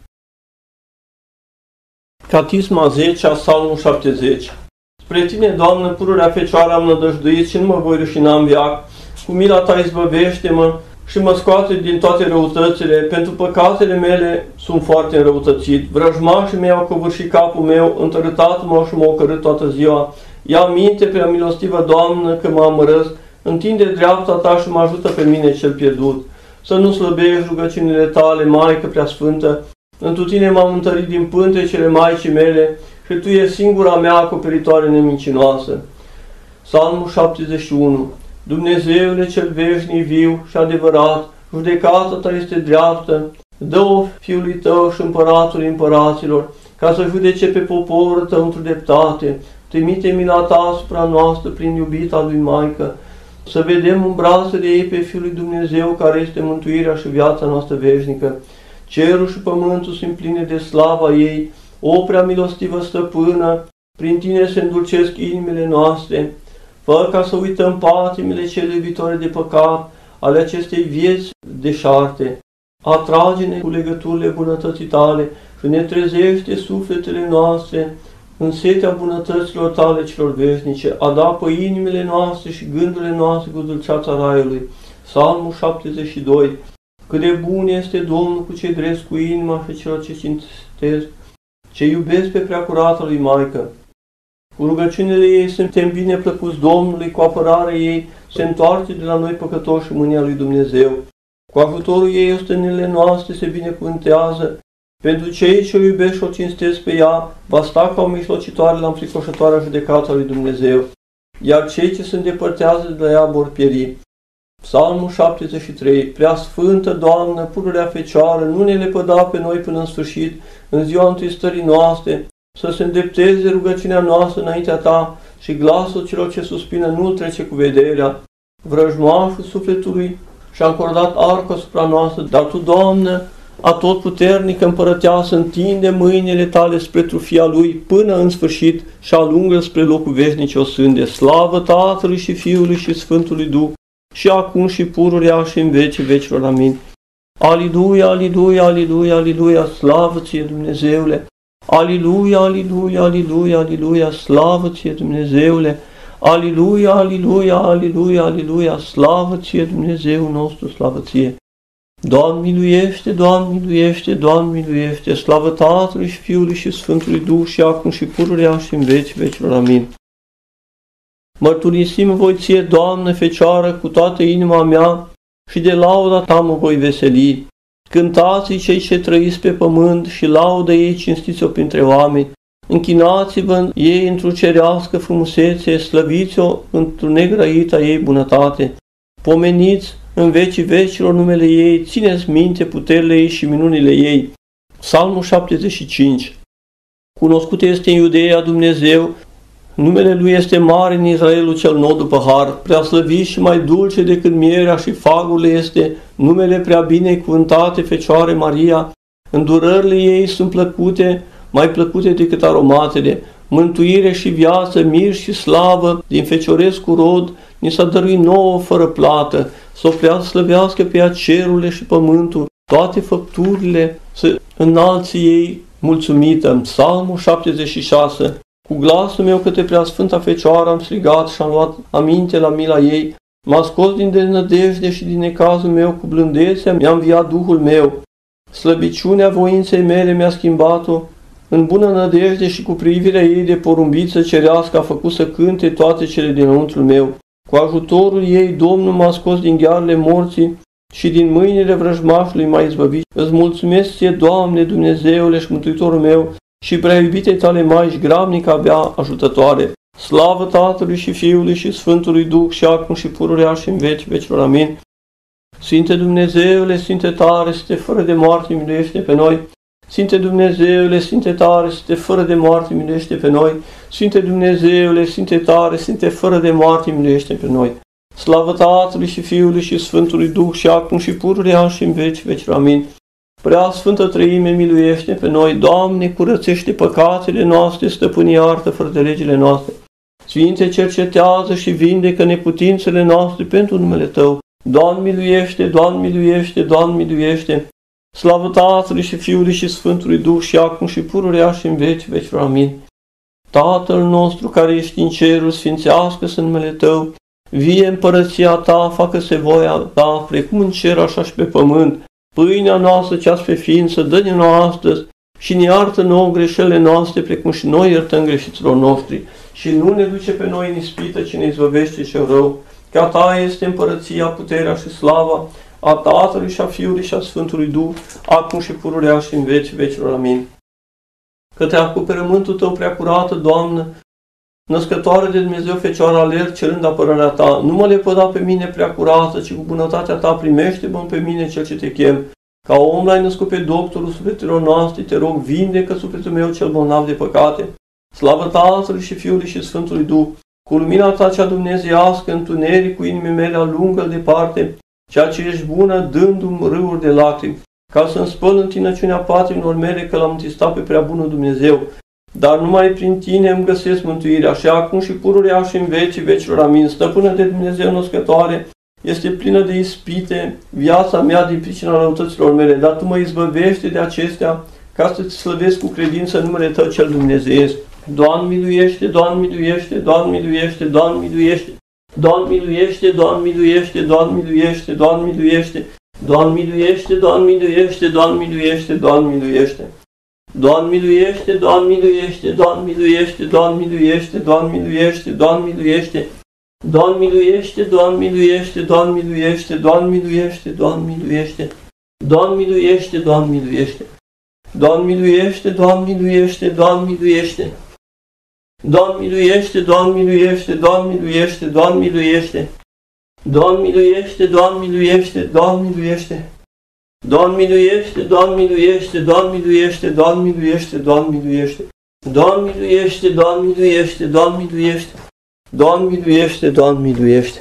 Catisma zece, Psalmul șaptezeci. Spre tine, Doamnă, pururea Fecioară, am nădăjduit și nu mă voi rușina în veac. Cu mila ta izbăvește-mă și mă scoate din toate răutățile. Pentru păcatele mele sunt foarte înrăutățit. Vrăjmașii mei au covârșit capul meu, întărâtat-mă și m-au ocărât toată ziua. Ia minte, prea milostivă Doamnă, că mă amărăsc, întinde dreapta ta și mă ajută pe mine cel pierdut. Să nu slăbești rugăciunile tale, Maică Preasfântă, întru tine m-am întărit din pântecele Maicii mele și tu ești singura mea acoperitoare nemincinoasă. Psalmul șaptezeci și unu. Dumnezeule cel veșnic, viu și adevărat, judecata ta este dreaptă, dă-o Fiului tău și împăratului împăraților, ca să judece pe poporul tău într-o dreptate. Trimite mila ta asupra noastră prin iubita lui Maică, să vedem în brațele ei pe Fiul lui Dumnezeu, care este mântuirea și viața noastră veșnică. Cerul și pământul sunt pline de slava ei, o prea milostivă stăpână, prin tine se îndulcesc inimile noastre. Fă ca să uităm patimile cele viitoare de păcat ale acestei vieți deșarte. Atrage-ne cu legăturile bunătății tale și ne trezește sufletele noastre în setea bunătăților tale celor veșnice. Adapă inimile noastre și gândurile noastre cu dulceața raiului. Psalmul șaptezeci și doi. Cât de bun este Domnul cu cei drepți cu inima și celor ce cinstesc, ce iubesc pe preacurata lui Maică. Cu rugăciunile ei suntem bine plăcuți Domnului, cu apărarea ei se întoarce de la noi păcătoși și mânia lui Dumnezeu. Cu ajutorul ei ostenelile noastre se binecuvântează. Pentru cei ce o iubesc și o cinstesc pe ea, va sta ca o mijlocitoare la înfricoșătoarea judecata lui Dumnezeu, iar cei ce se îndepărtează de la ea vor pieri. Psalmul șaptezeci și trei. Prea sfântă, Doamnă, pururea Fecioară, nu ne lepăda pe noi până în sfârșit, în ziua întristării noastre, să se îndrepteze rugăciunea noastră înaintea ta și glasul celor ce suspină nu-l trece cu vederea. Vrăjmașul sufletului și-a încordat arcul asupra noastră, dar tu, Doamnă, atotputernică împărăteasă, întinde mâinile tale spre trufia lui până în sfârșit și alungă spre locul veșnic o sânde. Slavă Tatălui și Fiului și Sfântului Duh, și acum și pururea și în vecii vecilor. Amin. Aliluia, aliluia, aliluia, aliluia, slavă ție, Dumnezeule! Aliluia, aliluia, aliluia, aliluia, slavă ție, Dumnezeule! Aliluia, aliluia, aliluia, aliluia, slavă ție, Dumnezeu nostru, slavă ție! Doamne miluiește, Doamne miluiește, Doamne miluiește, slavă Tatălui și Fiului și Sfântului Duh, și acum și pururea și în vecii vecilor. Amin. Mărturisim voi ție, Doamnă Fecioară, cu toată inima mea și de lauda ta mă voi veseli. Cântați-i cei ce trăiți pe pământ și laudă ei, cinstiți-o printre oameni. Închinați-vă ei într-o cerească frumusețe, slăviți-o într-o negrăită ei bunătate. Pomeniți în vecii vecilor numele ei, țineți minte puterile ei și minunile ei. Psalmul șaptezeci și cinci. Cunoscut este în Iudeea Dumnezeu, numele Lui este mare în Israelul cel nou după har, prea slăvit și mai dulce decât mierea și fagurile este numele prea binecuvântate Fecioare Maria, îndurările ei sunt plăcute, mai plăcute decât aromatele, mântuire și viață, mir și slavă, din feciorescu rod, ni s-a dăruit nouă fără plată, să o prea slăvească pe ea cerurile și pământul, toate făpturile să înalți ei mulțumită. Psalmul șaptezeci și șase. Cu glasul meu către Preasfânta Fecioară am strigat și am luat aminte la mila ei, m-a scos din deznădejde și din necazul meu, cu blândețea mi-a înviat Duhul meu. Slăbiciunea voinței mele mi-a schimbat-o, în bună nădejde și cu privirea ei de porumbiță cerească a făcut să cânte toate cele dinăuntrul meu. Cu ajutorul ei Domnul m-a scos din ghearele morții și din mâinile vrăjmașului m-a izbăvit. Îți mulțumesc ție, Doamne, Dumnezeule și Mântuitorul meu, și prea iubitei tale Maici, grabnic abia ajutătoare. Slavă Tatălui și Fiului și Sfântului Duh și acum și pururea și în veci vecilor. Amin. Sfinte Dumnezeule, Sfinte tare, Sfinte fără de moarte, miluiește pe noi. Sfinte Dumnezeule, Sfinte tare, Sfinte fără de moarte, miluiește pe noi. Sfinte Dumnezeule, Sfinte tare, Sfinte fără de moarte, miluiește pe noi. Slavă Tatălui și Fiului și Sfântului Duh și acum și pururea și în veci vecilor. Amin. Prea Sfântă Treime, miluiește pe noi. Doamne, curățește păcatele noastre, stăpâne iartă fără de legile noastre. Sfinte, cercetează și vindecă neputințele noastre pentru numele Tău. Doamne, miluiește, Doamne, miluiește, Doamne, miluiește. Slavă Tatălui și Fiului și Sfântului Duh și acum și pururea și în veci vecilor. Amin. Tatăl nostru care ești în cerul, sfințească-se numele Tău. Vie împărăția Ta, facă-se voia Ta, precum în cer, așa și pe pământ. Pâinea noastră cea pe ființă, dă-ne nouă astăzi și ne iartă nouă greșelile noastre, precum și noi iertăm greșiților noștri. Și nu ne duce pe noi în ispită, ci ne izbăvește cel rău. Că a Ta este împărăția, puterea și slava, a Tatălui și a Fiului și a Sfântului Duh, acum și pururea și în veci vecilor. Amin. Că Te acoperământul Tău prea curată, Doamnă, născătoare de Dumnezeu, Fecioară, alerg cerând apărarea Ta. Nu mă lepăda pe mine prea curată, ci cu bunătatea Ta primește-mă pe mine cel ce Te chem. Ca om l-ai născut pe doctorul sufletelor noastre, te rog, vindecă sufletul meu cel bolnav de păcate. Slavă Tatălui și Fiului și Sfântului Duh. Cu lumina Ta cea dumnezeiască, întunericul inimii mele alungă-l departe, ceea ce ești bună, dându-mi râuri de lacrimi, ca să-mi spăl întinăciunea patimilor mele, că l-am întristat pe prea bunul Dumnezeu. Dar numai prin Tine îmi găsesc mântuirea, și acum și pururea și în vecii vecilor. Amin. Stăpână de Dumnezeu născătoare, este plină de ispite viața mea din pricina răutăților mele, dar Tu mă izbăvește de acestea, ca să-Ți slăvesc cu credință numele Tău cel dumnezeiesc. Doamne miluiește, Doamne miluiește, Doamne miluiește, Doamne miluiește, Doamne miluiește, Doamne miluiește, Doamne miluiește, Doamne miluiește, Doamne miluiește, Doamne miluiește, Doamne miluiește, Doamne miluiește. Doamne miluiește, Doamne miluiește, Doamne miluiește, Doamne miluiește, Doamne miluiește, Doamne miluiește. Doamne miluiește, Doamne miluiește, Doamne miluiește, Doamne miluiește, Doamne miluiește. Doamne miluiește, Doamne miluiește. Doamne miluiește, Doamne miluiește, Doamne miluiește. Doamne miluiește, Doamne miluiește, Doamne miluiește, Doamne miluiește. Doamne miluiește, Doamne miluiește, Doamne miluiește. Doamne miluiește, Doamne miluiește, Doamne miluiește, Doamne miluiește, Doamne miluiește. Doamne miluiește, Doamne miluiește, Doamne miluiește. Doamne miluiește, Doamne miluiește.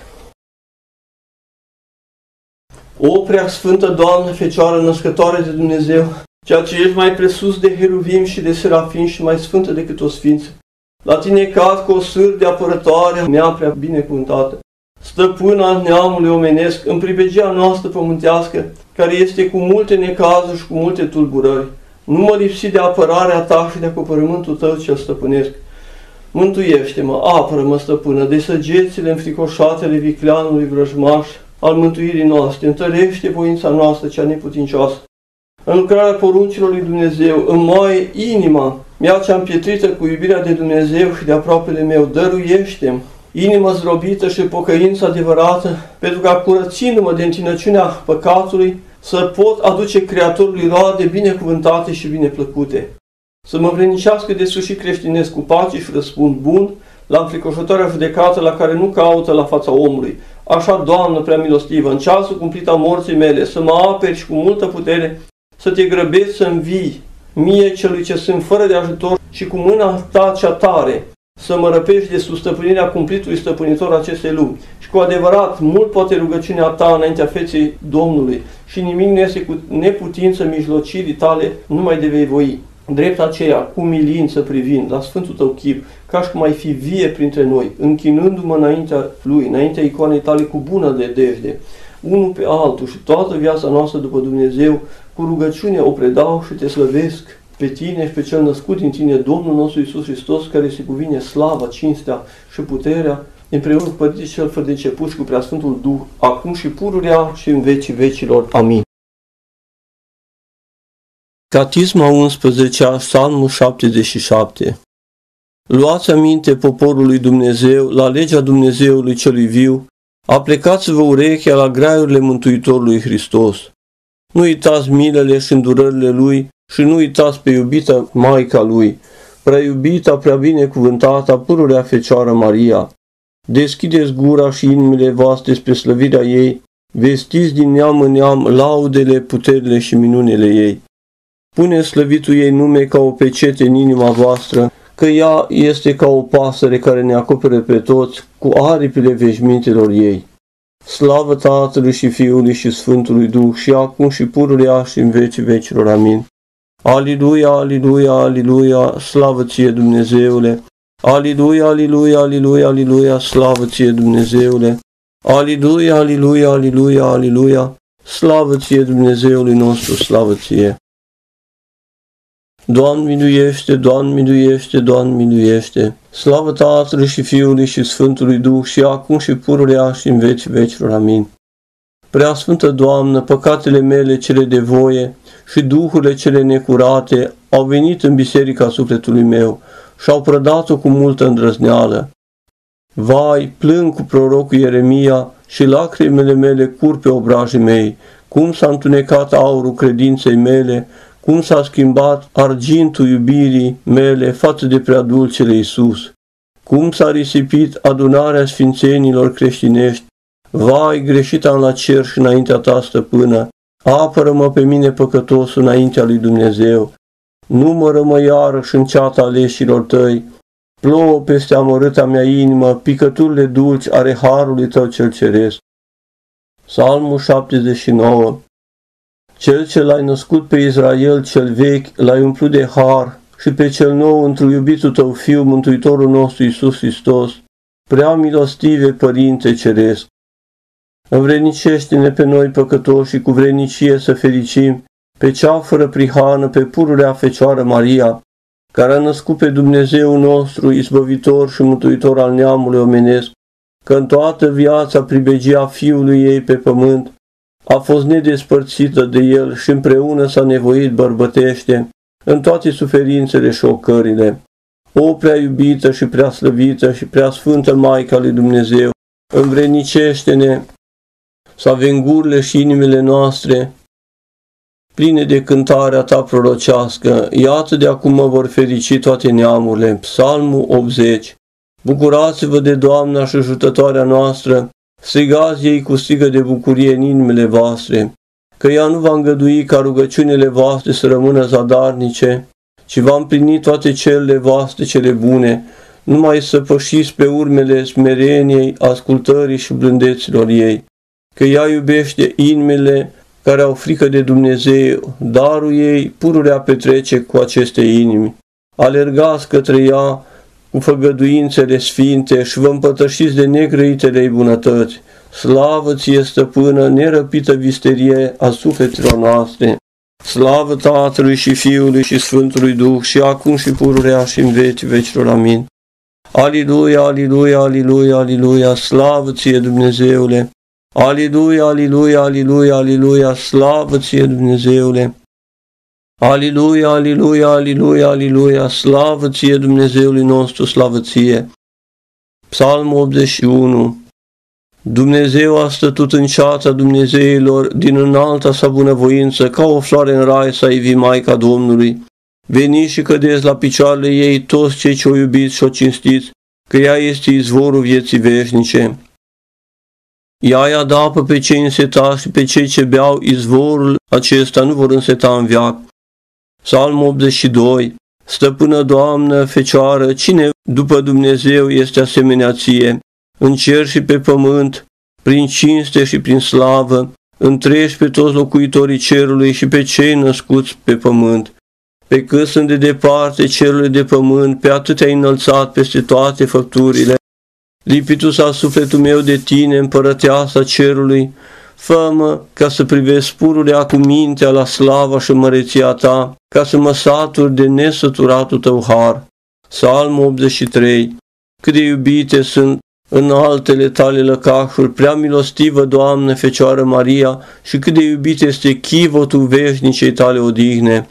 O preasfântă Doamnă, Fecioară născătoare de Dumnezeu, ceea ce ești mai presus de heruvim și de serafim și mai sfântă decât o sfință, la Tine cad cu o sâr de apărătoare mea prea binecuvântată. Stăpâna neamului omenesc, în pribegia noastră pământească, care este cu multe necazuri și cu multe tulburări, nu mă lipsi de apărarea Ta și de acoperământul Tău cel stăpânesc. Mântuiește-mă, apără-mă, stăpână, de săgețile înfricoșate ale vicleanului vrăjmaș al mântuirii noastre, întărește voința noastră cea neputincioasă. În lucrarea poruncilor lui Dumnezeu, înmoaie inima mea cea împietrită cu iubirea de Dumnezeu și de aproapele meu, dăruiește-mi inimă zdrobită și pocăință adevărată, pentru ca curățindu-mă de întinăciunea păcatului, să pot aduce Creatorului roade binecuvântate și bineplăcute. Să mă vrenicească de sfârșit creștinesc cu pace și răspund bun la înfricoșătoarea judecată la care nu caută la fața omului. Așa, Doamnă prea milostivă, în ceasul cumplit a morții mele, să mă aperi și cu multă putere să Te grăbești să învii mie celui ce sunt fără de ajutor și cu mâna ta cea tare, să mă răpești de sub stăpânirea cumplitului stăpânitor acestei lumi. Și cu adevărat, mult poate rugăciunea ta înaintea feței Domnului și nimic nu este cu neputință mijlocirii tale, numai de vei voi. Drept aceea, cu milință privind la Sfântul tău chip, ca și cum ai fi vie printre noi, închinându-mă înaintea lui, înaintea icoanei tale cu bună nădejde, unul pe altul și toată viața noastră după Dumnezeu, cu rugăciune o predau și te slăvesc pe tine și pe cel născut din tine, Domnul nostru Iisus Hristos, care se cuvine slava, cinstea și puterea, împreună cu Părintele cel fără de început și cu Preasfântul Duh, acum și pururea și în vecii vecilor. Amin. Catisma unsprezecea, Psalmul șaptezeci și șapte. Luați aminte poporului Dumnezeu, la legea Dumnezeului celui viu, aplecați-vă urechea la graiurile Mântuitorului Hristos. Nu uitați milele și îndurările Lui și nu uitați pe iubita Maica Lui, prea iubita, prea binecuvântata, pururea Fecioară Maria. Deschideți gura și inimile voastre spre slăvirea ei, vestiți din neam în neam laudele, puterile și minunile ei. Pune slăvitul ei nume ca o pecete în inima voastră, că ea este ca o pasăre care ne acoperă pe toți cu aripile veșmintelor ei. Slavă Tatălui și Fiului și Sfântului Duh și acum și pururea și în vecii vecilor. Amin. Aliluia, aliluia, aliluia, slavă ție Dumnezeule! Aliluia, aliluia, aliluia, aliluia, slavă ție Dumnezeule! Aliluia, aliluia, aliluia, aliluia, slavă ție Dumnezeului nostru, slavă ție! Doamne miluiește, Doamne miluiește, Doamne miluiește! Slavă Tatălui și Fiului și Sfântului Duh și acum și pururea și în vecii vecilor. Amin. Preasfântă Doamnă, păcatele mele cele de voie și duhurile cele necurate au venit în biserica sufletului meu și au prădat-o cu multă îndrăzneală. Vai, plâng cu prorocul Ieremia și lacrimile mele cur pe obrajii mei, cum s-a întunecat aurul credinței mele, cum s-a schimbat argintul iubirii mele față de prea dulcele Iisus, cum s-a risipit adunarea sfințenilor creștinești. Vai, greșit am la cer și înaintea ta, stăpână, apără-mă pe mine păcătos înaintea lui Dumnezeu, numără-mă iarăși în ceata aleșilor tăi, plouă peste amărâta mea inimă picăturile dulci ale harului tău cel ceresc. Psalmul șaptezeci și nouă. Cel ce l-ai născut pe Israel cel vechi, l-ai umplut de har și pe cel nou într iubitul tău Fiu, Mântuitorul nostru Iisus Hristos, prea milostive Părinte Ceresc. Învrednicește-ne pe noi păcătoși și cu vrednicie să fericim pe cea fără prihană, pe pururea Fecioară Maria, care a născut pe Dumnezeu nostru, izbăvitor și mântuitor al neamului omenesc, că în toată viața pribegia Fiului ei pe pământ a fost nedespărțită de el și împreună s-a nevoit bărbătește în toate suferințele și ocările. O prea iubită și prea slăvită și prea sfântă Maica lui Dumnezeu, învrednicește-ne să avem gurile și inimile noastre pline de cântarea ta prorocească. Iată de acum mă vor ferici toate neamurile. Psalmul optzeci. Bucurați-vă de Doamna și ajutătoarea noastră, strigați ei cu strigă de bucurie în inimile voastre, că ea nu va îngădui ca rugăciunile voastre să rămână zadarnice, ci va împlini toate celele voastre cele bune, numai să pășiți pe urmele smereniei, ascultării și blândeților ei, că ea iubește inimile care au frică de Dumnezeu, darul ei pururea petrece cu aceste inimi. Alergați către ea cu făgăduințele sfinte și vă împătășiți de negrăitele bunătăți. Slavă ție, stăpână, nerăpită visterie a sufletelor noastre. Slavă Tatălui și Fiului și Sfântului Duh și acum și pururea și în vecii vecilor. Amin. Aliluia, aliluia, aliluia, aliluia, slavă ție Dumnezeule. Aliluia, aliluia, aliluia, aliluia, slavă ție Dumnezeule. Aliluia, aliluia, aliluia, aliluia, slavă ție Dumnezeului nostru, slavă ție. Psalmul optzeci și unu. Dumnezeu a stătut în ceața Dumnezeilor din înalta sa bunăvoință, ca o floare în rai s-a ivit Maica Domnului. Veniți și cădeți la picioarele ei toți cei ce o iubiți și o cinstiți, că ea este izvorul vieții veșnice. Ea îi adă apă pe cei însetați și pe cei ce beau izvorul acesta nu vor înseta în veac. Psalmul optzeci și doi. Stăpână Doamnă, Fecioară, cine după Dumnezeu este asemenea ție? În cer și pe pământ, prin cinste și prin slavă, întrești pe toți locuitorii cerului și pe cei născuți pe pământ. Pe cât sunt de departe cerurile de pământ, pe atât te-ai înălțat peste toate făpturile. Lipitu s-a sufletul meu de tine, împărăteasa cerului, fă-mă ca să privesc pururea cu mintea la slava și măreția ta, ca să mă satur de nesăturatul tău har. Psalmul optzeci și trei. Cât de iubite sunt în altele tale lăcașuri, prea milostivă, Doamnă, Fecioară Maria, și cât de iubit este chivotul veșnicei tale odihne.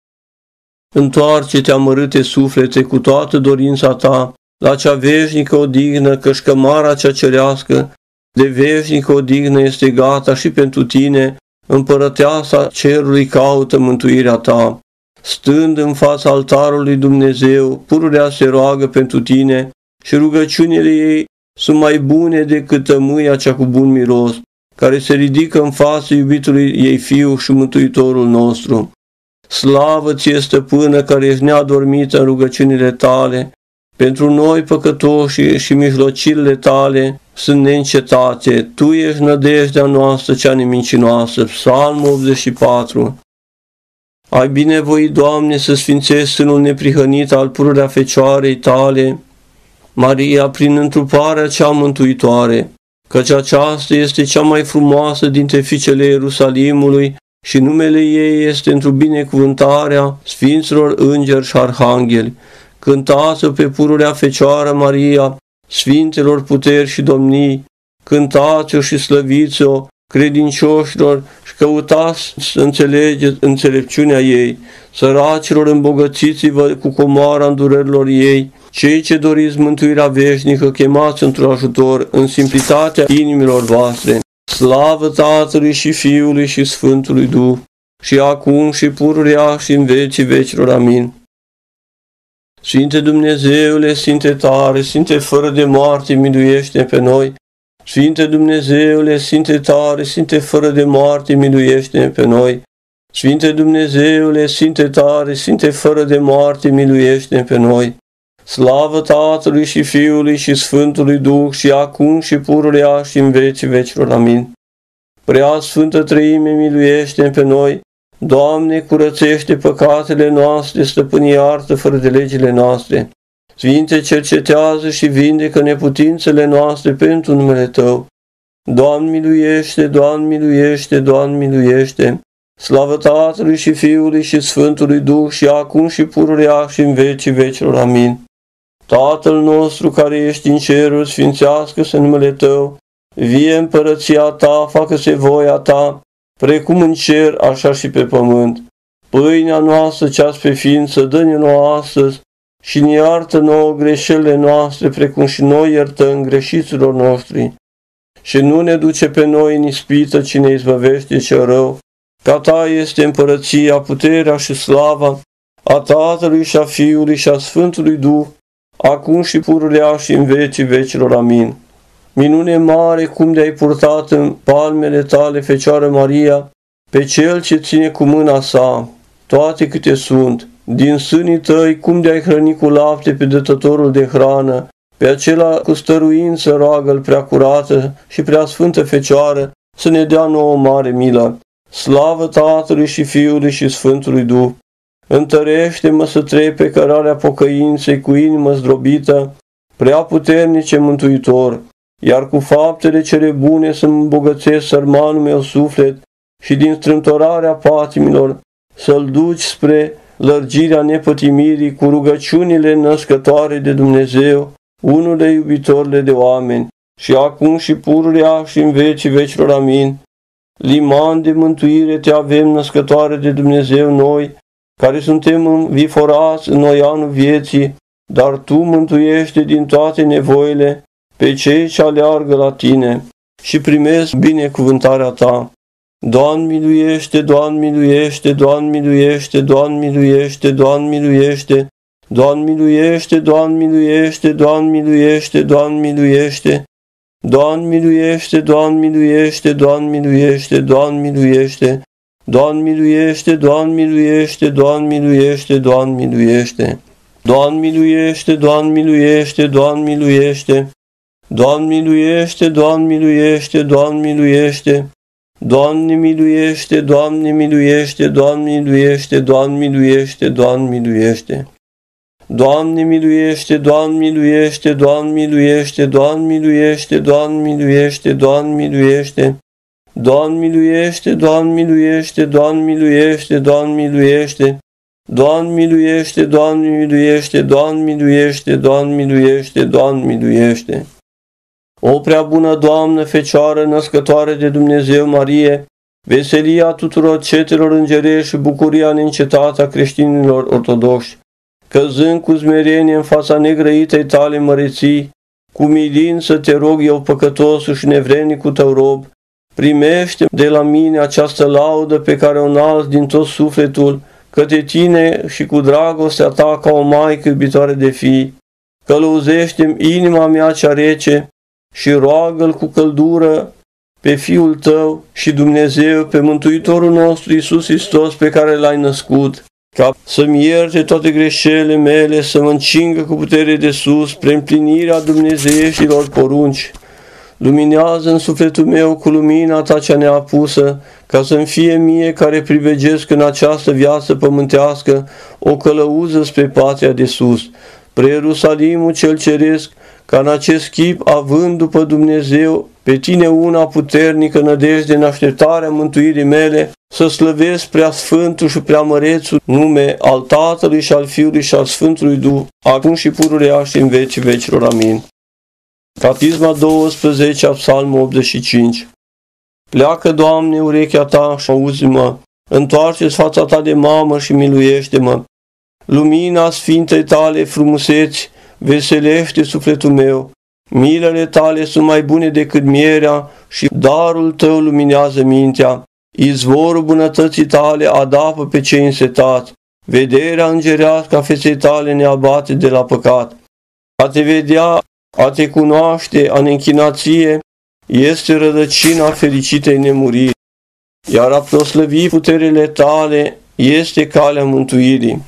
Întoarce-te, amărâte suflete, cu toată dorința ta, la cea veșnică odihnă, căci cămara cea cerească de veșnică odihnă este gata și pentru tine, împărăteasa cerului caută mântuirea ta. Stând în fața altarului Dumnezeu, pururea se roagă pentru tine și rugăciunile ei sunt mai bune decât tămâia cea cu bun miros, care se ridică în fața iubitului ei Fiu și Mântuitorul nostru. Slavă ție, stăpână, care ești neadormită în rugăciunile tale, pentru noi păcătoși și mijlocirile tale sunt neîncetate. Tu ești nădejdea noastră cea nemincinoasă. Psalmul optzeci și patru. Ai binevoit, Doamne, să sfințești sânul neprihănit al pururea Fecioarei tale, Maria, prin întruparea cea mântuitoare, căci aceasta este cea mai frumoasă dintre fiicele Ierusalimului și numele ei este într-o binecuvântarea sfinților îngeri și arhangheli. Cântați-o pe pururea Fecioară Maria, sfintelor puteri și domnii, cântați-o și slăviți-o credincioșilor și căutați să înțelegeți înțelepciunea ei, săracilor îmbogățiți-vă cu comoara îndurărilor ei, cei ce doriți mântuirea veșnică, chemați într-un ajutor în simplitatea inimilor voastre. Slavă Tatălui și Fiului și Sfântului Duh, și acum și pururea și în vecii vecilor. Amin. Sfinte Dumnezeule, Sfinte tare, Sfinte fără de moarte, miluiește pe noi. Sfinte Dumnezeule, Sfinte tare, Sfinte fără de moarte, miluiește pe noi. Sfinte Dumnezeule, Sfinte tare, Sfinte fără de moarte, miluiește pe noi. Slavă Tatălui și Fiului și Sfântului Duh, și acum și pururea și în vecii vecilor. Amin. Prea Sfântă Treime, miluiește pe noi. Doamne, curățește păcatele noastre, stăpâni iartă fără de legile noastre. Sfinte, cercetează și vindecă neputințele noastre pentru numele Tău. Doamne, miluiește, Doamne, miluiește, Doamne, miluiește. Slavă Tatălui și Fiului și Sfântului Duh, și acum și pururea și în vecii vecilor. Amin. Tatăl nostru care ești în ceruri, sfințească-se numele Tău, vie împărăția Ta, facă-se voia Ta, precum în cer, așa și pe pământ. Pâinea noastră cea pe ființă, dă-ne nouă astăzi și ne iartă nouă greșelile noastre, precum și noi iertăm greșiților noștri. Și nu ne duce pe noi în ispită, ci ne izbăvește cel rău. Ca Ta este împărăția, puterea și slava a Tatălui și a Fiului și a Sfântului Duh, acum și pururea și în vecii vecilor. Amin. Minune mare, cum de-ai purtat în palmele Tale, Fecioară Maria, pe Cel ce ține cu mâna sa toate câte sunt, din sânii Tăi, cum de-ai hrănit cu lapte pe dătătorul de hrană, pe acela cu stăruință roagă-L prea curată și prea sfântă Fecioară să ne dea nouă mare milă. Slavă Tatălui și Fiului și Sfântului Duh! Întărește-mă să trec pe cărarea pocăinței cu inimă zdrobită, prea puternice Mântuitor, iar cu faptele cele bune să-mi îmbogățesc sărmanul meu suflet și din strâmtorarea patimilor să-l duci spre lărgirea nepătimirii cu rugăciunile născătoare de Dumnezeu, unule iubitorile de oameni, și acum și pururea și în vecii vecilor. Amin. Liman de mântuire Te avem, născătoare de Dumnezeu noi, care suntem înviforați în oianul vieții, dar Tu mântuiește din toate nevoile pe cei ce aleargă la Tine și primesc binecuvântarea Ta. Doamne miluiește, Doamne miluiește, Doamne miluiește, Doamne miluiește, Doamne miluiește, Doamne miluiește, Doamne miluiește, Doamne miluiește, Doamne miluiește, Doamne miluiește, Doamne miluiește, Doamne miluiește, Doamne miluiește, Doamne miluiește, Doamne miluiește, Doamne miluiește, Doamne miluiește. Doamne miluiește, Doamne miluiește, Doamne miluiește. Doamne miluiește, Doamne miluiește, Doamne miluiește. Doamne miluiește, Doamne miluiește, Doamne miluiește, Doamne miluiește, Doamne miluiește. Doamne miluiește, Doamne miluiește, Doamne miluiește, Doamne miluiește, Doamne miluiește, Doamne miluiește. Doamne miluiește, Doamne miluiește, Doamne miluiește, Doamne miluiește. Doamne miluiește, Doamne miluiește, Doamne miluiește, Doamne miluiește, Doamne miluiește. O prea bună Doamnă, Fecioară, născătoare de Dumnezeu Marie, veselia tuturor cetelor îngerești și bucuria neîncetată a creștinilor ortodoxi, căzând cu smerenie în fața negrăitei tale măreții, cu milință te rog eu, păcătosul și nevrednicul tău rob, primește de la mine această laudă pe care o înalți din tot sufletul către tine și cu dragostea ta ca o maică iubitoare de fii. Călăuzește-mi inima mea cea rece și roagă-L cu căldură pe Fiul tău și Dumnezeu, pe Mântuitorul nostru Iisus Hristos pe care L-ai născut, ca să-mi ierte toate greșelile mele, să mă încingă cu putere de sus, spre împlinirea dumnezeieștilor porunci. Luminează în sufletul meu cu lumina ta cea neapusă, ca să-mi fie mie care privegesc în această viață pământească o călăuză spre patria de sus, spre Ierusalimul cel ceresc, ca în acest chip, având după Dumnezeu pe tine una puternică nădejde în așteptarea mântuirii mele, să slăvesc prea sfântul și prea mărețul nume al Tatălui și al Fiului și al Sfântului Duh, acum și pururea și în vecii vecilor. Amin. Catisma douăsprezecea, Psalmul optzeci și cinci. Pleacă, Doamne, urechea ta și auzi-mă, întoarce-ți fața ta de mamă și miluiește-mă. Lumina sfintei tale frumuseți veselește sufletul meu. Milele tale sunt mai bune decât mierea și darul tău luminează mintea. Izvorul bunătății tale adapă pe cei însetați. Vederea îngerească a feței tale ne abate de la păcat. A te vedea, a te cunoaște, a ne închina ție, este rădăcina fericitei nemuriri, iar a proslăvi puterile tale este calea mântuirii.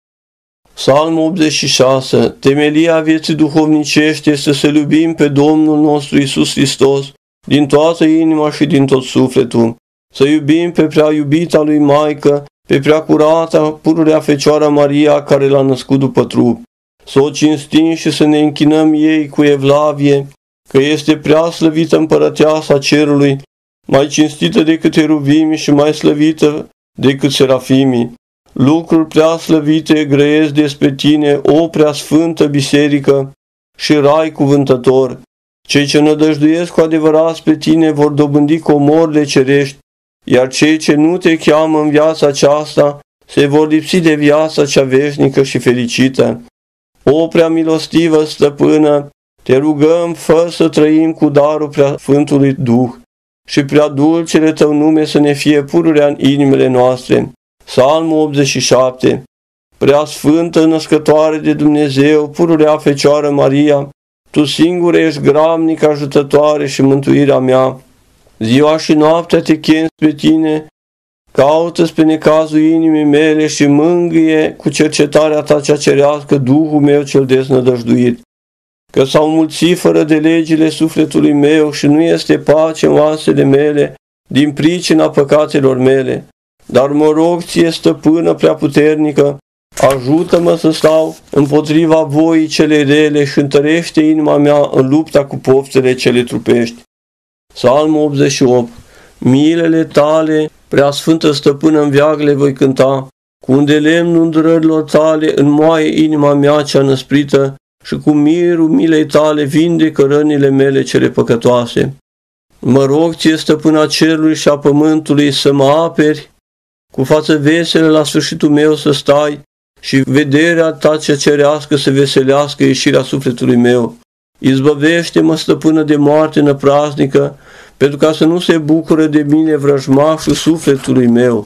Psalmul optzeci și șase. Temelia vieții duhovnicești este să iubim pe Domnul nostru Iisus Hristos din toată inima și din tot sufletul, să iubim pe prea iubita lui Maică, pe prea curata, pururea Fecioara Maria care l-a născut după trup, să o cinstim și să ne închinăm ei cu evlavie, că este prea slăvită împărăteasa cerului, mai cinstită decât eruvimii și mai slăvită decât serafimii. Lucruri prea slăvite grăiesc despre tine, o prea sfântă biserică și rai cuvântător. Cei ce nădăjduiesc cu adevărat spre tine vor dobândi comorile cerești, iar cei ce nu te cheamă în viața aceasta se vor lipsi de viața cea veșnică și fericită. O prea milostivă stăpână, te rugăm, fă să trăim cu darul prea Sfântului Duh și prea dulcele tău nume să ne fie pururea în inimile noastre. Psalmul optzeci și șapte. Prea sfântă născătoare de Dumnezeu, pururea Fecioară Maria, tu singură ești gramnică ajutătoare și mântuirea mea. Ziua și noaptea te chem spre tine, caută-ți pe necazul inimii mele și mângâie cu cercetarea ta cea cerească Duhul meu cel desnădăjduit. Că s-au mulțit fără de legile sufletului meu și nu este pace în oasele mele din pricina păcatelor mele. Dar mă rog ție, stăpână prea puternică, ajută-mă să stau împotriva voii cele rele și întărește inima mea în lupta cu poftele cele trupești. Psalmul optzeci și opt. Milele tale, prea sfântă stăpână, în veag le voi cânta, cu un de lemnul îndurărilor tale înmoaie inima mea cea năsprită și cu mirul milei tale vindecă rănile mele cele păcătoase. Mă rog ție, stăpâna cerului și a pământului, să mă aperi, cu față veselă la sfârșitul meu să stai și vederea ta cea cerească să veselească ieșirea sufletului meu. Izbăvește-mă, stăpână, de moarte năpraznică, pentru ca să nu se bucură de mine vrăjmașul sufletului meu.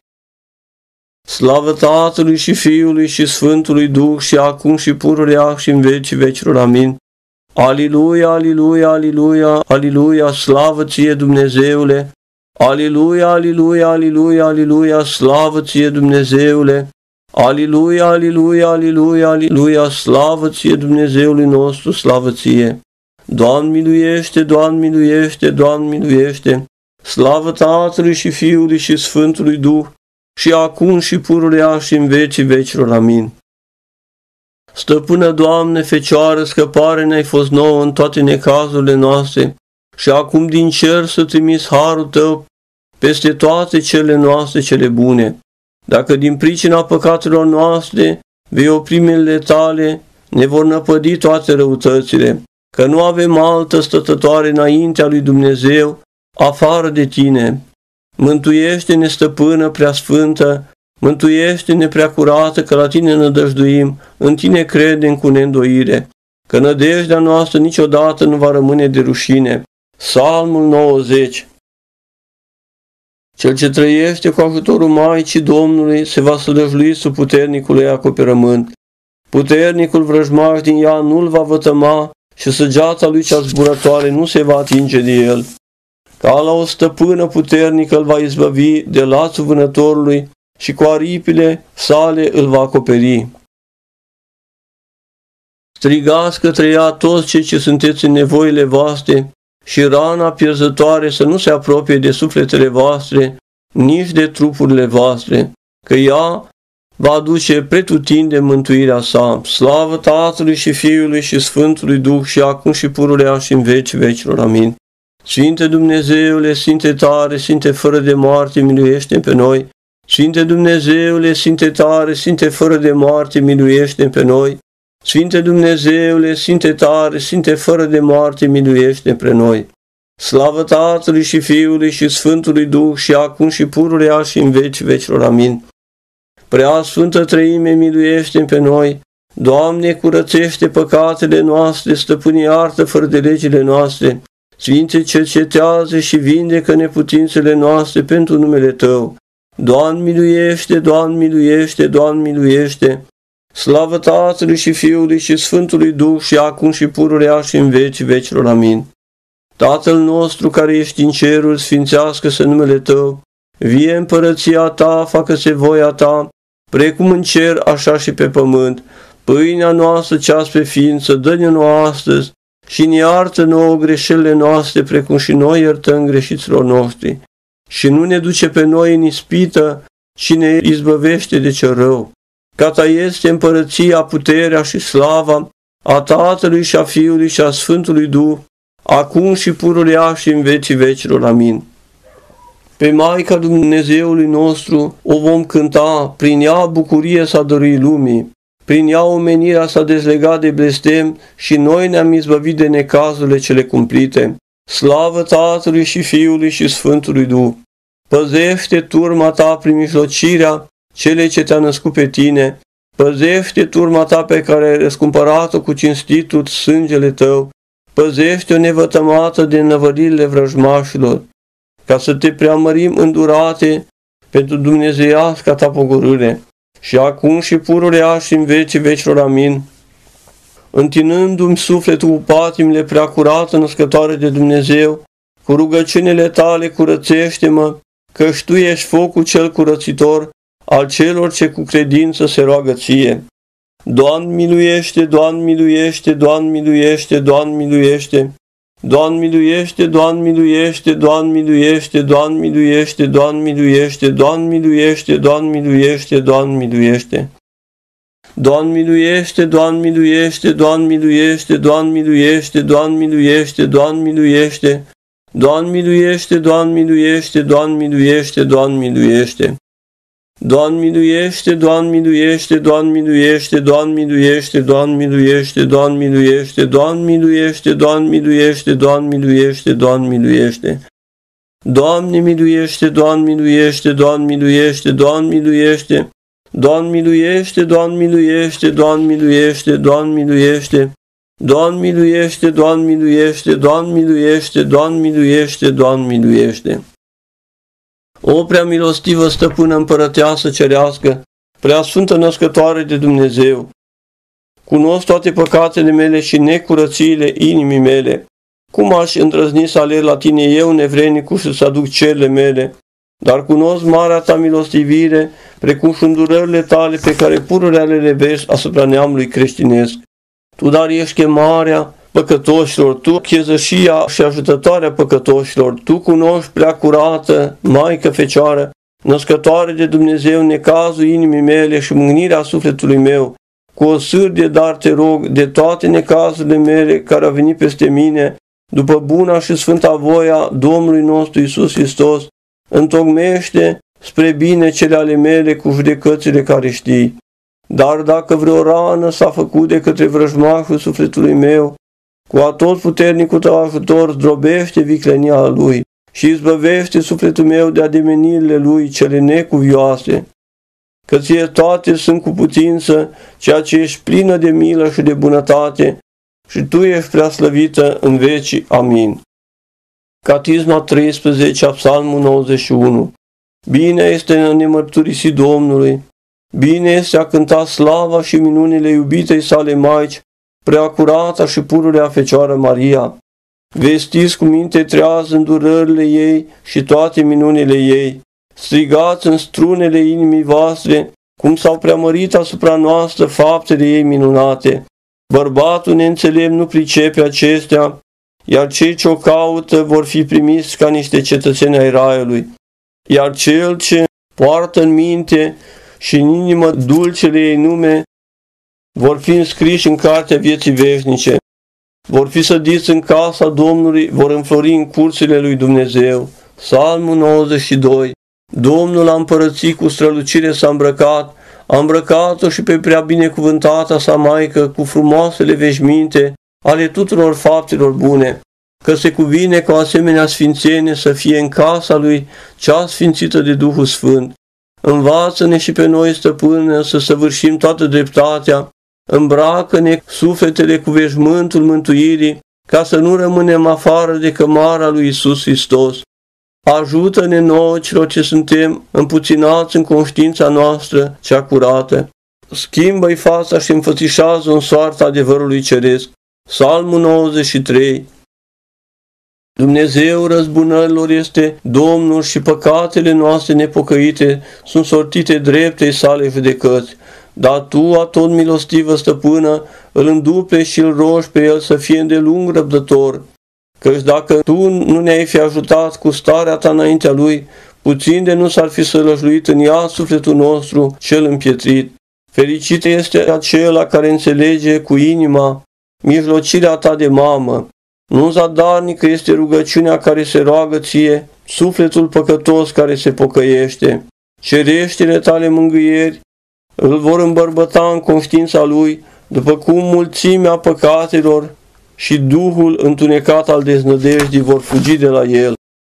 Slavă Tatălui și Fiului și Sfântului Duh și acum și pururea și în vecii vecilor. Amin. Aliluia, aliluia, aliluia, aliluia, slavă ție, Dumnezeule! Aliluia, aliluia, aliluia, aliluia, slavă ție, Dumnezeule! Aliluia, aliluia, aliluia, aliluia, slavă ție, Dumnezeului nostru, slavă ție! Doamne miluiește, Doamne miluiește, Doamne miluiește! Slavă Tatălui și Fiului și Sfântului Duh, și acum și pururea și în vecii vecilor. Amin. Stăpână Doamne, Fecioară, scăpare ne-ai fost nouă în toate necazurile noastre, și acum din cer să trimiți harul Tău peste toate cele noastre cele bune. Dacă din pricina păcatelor noastre vei opri milele Tale, ne vor năpădi toate răutățile, că nu avem altă stătătoare înaintea lui Dumnezeu, afară de Tine. Mântuiește-ne, Stăpână preasfântă, mântuiește-ne prea curată, că la Tine nădăjduim, în Tine credem cu neîndoire, că nădejdea noastră niciodată nu va rămâne de rușine. Psalmul nouăzeci. Cel ce trăiește cu ajutorul Maicii Domnului se va slăjlui sub puternicul ei acoperământ. Puternicul vrăjmaș din ea nu-l va vătăma și săgeata lui cea zburătoare nu se va atinge de el. Ca la o stăpână puternică îl va izbăvi de lațul vânătorului și cu aripile sale îl va acoperi. Strigați către ea toți cei ce sunteți în nevoile voastre și rana pierzătoare să nu se apropie de sufletele voastre, nici de trupurile voastre, că ea va aduce pretutinde mântuirea sa. Slavă Tatălui și Fiului și Sfântului Duh, și acum și pururea și în veci vecilor. Amin. Sfinte Dumnezeule, Sfinte tare, Sfinte fără de moarte, miluiește pe noi. Sfinte Dumnezeule, Sfinte tare, Sfinte fără de moarte, miluiește pe noi. Sfinte Dumnezeule, Sfinte tare, Sfinte fără de moarte, miluiește pe noi. Slavă Tatălui și Fiului și Sfântului Duh, și acum și pururea și în veci vecilor. Amin. Prea Sfântă Treime, miluiește pe noi. Doamne, curățește păcatele noastre, Stăpâne, iartă fără de legile noastre. Sfinte, cercetează și vindecă neputințele noastre pentru numele Tău. Doamne miluiește, Doamne miluiește, Doamne miluiește. Slavă Tatălui și Fiului și Sfântului Duh, și acum și pururea și în veci vecilor. Amin. Tatăl nostru care ești în ceruri, sfințească-se numele Tău. Vie împărăția Ta, facă-se voia Ta, precum în cer, așa și pe pământ. Pâinea noastră cea spre ființă, dă-ne nouă astăzi și ne iartă nouă greșelile noastre, precum și noi iertăm greșiților noștri. Și nu ne duce pe noi în ispită, ci ne izbăvește de cel rău. Ca Ta este împărăția, puterea și slava a Tatălui și a Fiului și a Sfântului Duh, acum și pururea și în vecii vecilor. Amin. Pe Maica Dumnezeului nostru o vom cânta, prin ea bucurie s-a dăruit lumii, prin ea omenirea s-a dezlegat de blestem și noi ne-am izbăvit de necazurile cele cumplite. Slavă Tatălui și Fiului și Sfântului Duh! Păzește turma Ta prin mijlocirea celei ce Te-a născut pe Tine, păzește turma Ta pe care ai răscumpărat-o cu cinstitul sângele Tău, păzește-o nevătămată de năvălirile vrăjmașilor, ca să Te preamărim îndurate pentru dumnezeiasca Ta pogorâre, și acum și pururea și în vecii vecilor. Amin. Întinându-mi sufletul cu patimile prea curată, născătoare de Dumnezeu, cu rugăciunile Tale curățește-mă, căci Tu ești focul cel curățitor al celor ce cu credință se roagă Ție. Doamne miluiește, Doamne miluiește, Doamne miluiește, Doamne miluiește. Doamne miluiește, Doamne miluiește, Doamne miluiește, Doamne miluiește, Doamne miluiește, Doamne miluiește, Doamne miluiește, Doamne miluiește. Doamne miluiește, Doamne miluiește, Doamne miluiește, Doamne miluiește, Doamne miluiește, Doamne miluiește. Doamne miluiește, Doamne miluiește, Doamne miluiește, Doamne miluiește. Doamne miluiește, Doamne miluiește, Doamne miluiește, Doamne miluiește, Doamne miluiește, Doamne miluiește, Doamne miluiește, Doamne miluiește, Doamne miluiește, Doamne miluiește. Doamne miluiește, Doamne miluiește, Doamne miluiește, Doamne miluiește. Doamne miluiește, Doamne miluiește, Doamne miluiește, Doamne miluiește. Doamne miluiește, Doamne miluiește, Doamne miluiește, Doamne miluiește, Doamne miluiește. O prea milostivă stăpână împărăteasă cerească, prea sfântă născătoare de Dumnezeu, cunosc toate păcatele mele și necurățiile inimii mele. cum aș îndrăzni să alerg la tine eu, nevrednicul, și să aduc cerile mele? Dar cunosc marea ta milostivire, precum și îndurările tale pe care pururea le levești asupra neamului creștinesc. Tu, dar ești chemarea păcătoșilor, tu chezășia și ajutătoarea păcătoșilor, tu cunoști prea curată, Maică Fecioară, născătoare de Dumnezeu, necazul inimii mele și mângânirea sufletului meu. Cu o sârdie dar te rog de toate necazurile mele care au venit peste mine, după buna și sfânta voia Domnului nostru Iisus Hristos, întocmește spre bine cele ale mele cu judecățile care știi. Dar dacă vreo rană s-a făcut de către vrăjmașul sufletului meu, cu atotputernicul tău ajutor zdrobește viclenia lui și izbăvește sufletul meu de ademenirile lui cele necuvioase. Că ție toate sunt cu putință, ceea ce ești plină de milă și de bunătate, și tu ești prea slăvită în vecii. Amin. Catisma treisprezece, Psalmul nouăzeci și unu. Bine este a ne mărturisi Domnului, bine este a cânta slava și minunile iubitei sale Maici, prea curata și pururea Fecioară Maria. Vestiți cu minte trează îndurările ei și toate minunile ei. Strigați în strunele inimii voastre, cum s-au preamărit asupra noastră faptele ei minunate. Bărbatul neînțelept nu pricepe acestea, iar cei ce o caută vor fi primiți ca niște cetățeni ai raiului. Iar cel ce poartă în minte și în inimă dulcele ei nume, vor fi înscriși în cartea vieții veșnice. Vor fi sădiți în casa Domnului, vor înflori în curțile lui Dumnezeu. Psalmul nouăzeci și doi. Domnul a împărățit cu strălucire s-a îmbrăcat, a îmbrăcat-o și pe prea binecuvântata sa Maică cu frumoasele veșminte ale tuturor faptelor bune, că se cuvine ca o asemenea sfințenie să fie în casa lui cea sfințită de Duhul Sfânt. Învață-ne și pe noi, Stăpâne, să săvârșim toată dreptatea, îmbracă-ne sufletele cu veșmântul mântuirii, ca să nu rămânem afară de cămara lui Iisus Hristos. Ajută-ne nouă celor ce suntem împuținați în conștiința noastră cea curată. Schimbă-i fața și înfățișează în soarta adevărului ceresc. Psalmul nouăzeci și trei. Dumnezeu răzbunărilor este Domnul și păcatele noastre nepocăite sunt sortite dreptei sale judecăți. Dar tu, atot milostivă Stăpână, îl înduple și îl rogi pe el să fie îndelung răbdător. Căci dacă tu nu ne-ai fi ajutat cu starea ta înaintea lui, puțin de nu s-ar fi sălășluit în ea sufletul nostru cel împietrit. Fericit este acela care înțelege cu inima mijlocirea ta de mamă. Nu zadarnică este rugăciunea care se roagă ție, sufletul păcătos care se pocăiește. Cereștile tale mângâieri îl vor îmbărbăta în conștiința lui, după cum mulțimea păcatelor și duhul întunecat al deznădejdii vor fugi de la el.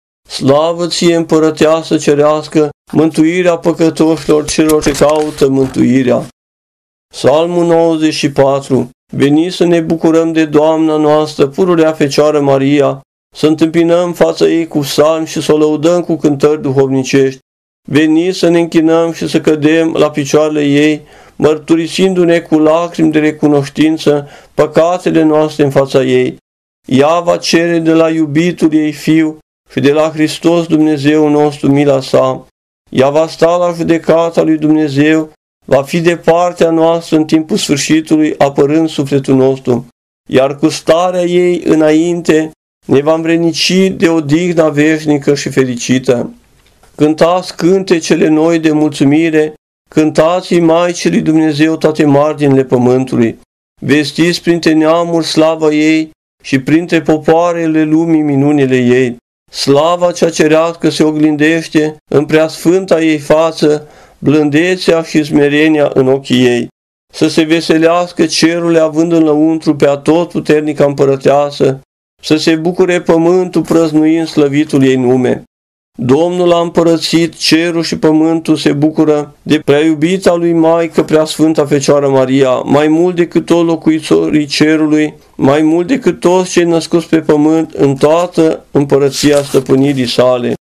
Slavă ție, împărăteasă cerească, mântuirea păcătoșilor celor ce caută mântuirea. Psalmul nouăzeci și patru. Veniți să ne bucurăm de Doamna noastră, pururea Fecioară Maria, să întâmpinăm fața ei cu psalmi și să o lăudăm cu cântări duhovnicești. Veniți să ne închinăm și să cădem la picioarele ei, mărturisindu-ne cu lacrimi de recunoștință păcatele noastre în fața ei. Ea va cere de la iubitul ei Fiu și de la Hristos Dumnezeu nostru mila sa. Ea va sta la judecata lui Dumnezeu, va fi de partea noastră în timpul sfârșitului, apărând sufletul nostru, iar cu starea ei înainte ne va învrednici de odihna veșnică și fericită. Cântați cântecele noi de mulțumire, cântați-i Maicii lui Dumnezeu toate marginile pământului, vestiți printre neamuri slava ei și printre popoarele lumii minunile ei. Slava cea cerească se oglindește în preasfânta ei față, blândețea și smerenia în ochii ei. Să se veselească cerurile având înăuntru pe atotputernica împărăteasă, să se bucure pământul prăznuind slăvitul ei nume. Domnul a împărățit, cerul și pământul se bucură de prea iubita lui Maică Preasfânta Fecioară Maria, mai mult decât toți locuitorii cerului, mai mult decât toți cei născuți pe pământ în toată împărăția stăpânirii sale.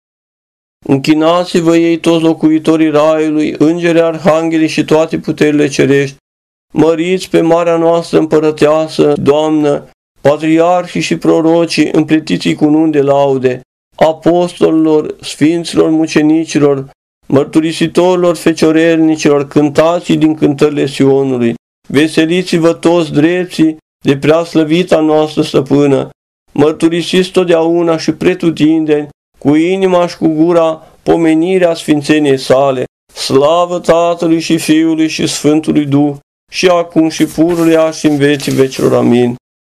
Închinați-vă ei toți locuitorii raiului, îngeri, arhanghelii și toate puterile cerești. Măriți pe marea noastră împărăteasă, Doamnă, patriarhii și prorocii împletiți cu nun de laude, apostolilor, sfinților mucenicilor, mărturisitorilor feciorelnicilor, cântații din cântările Sionului, veseliți-vă toți drepții de preaslăvita noastră stăpână, mărturisiți totdeauna și pretutindeni, cu inima și cu gura, pomenirea sfințeniei sale, slavă Tatălui și Fiului și Sfântului Duh, și acum și pururea și în vecii vecilor. Amin.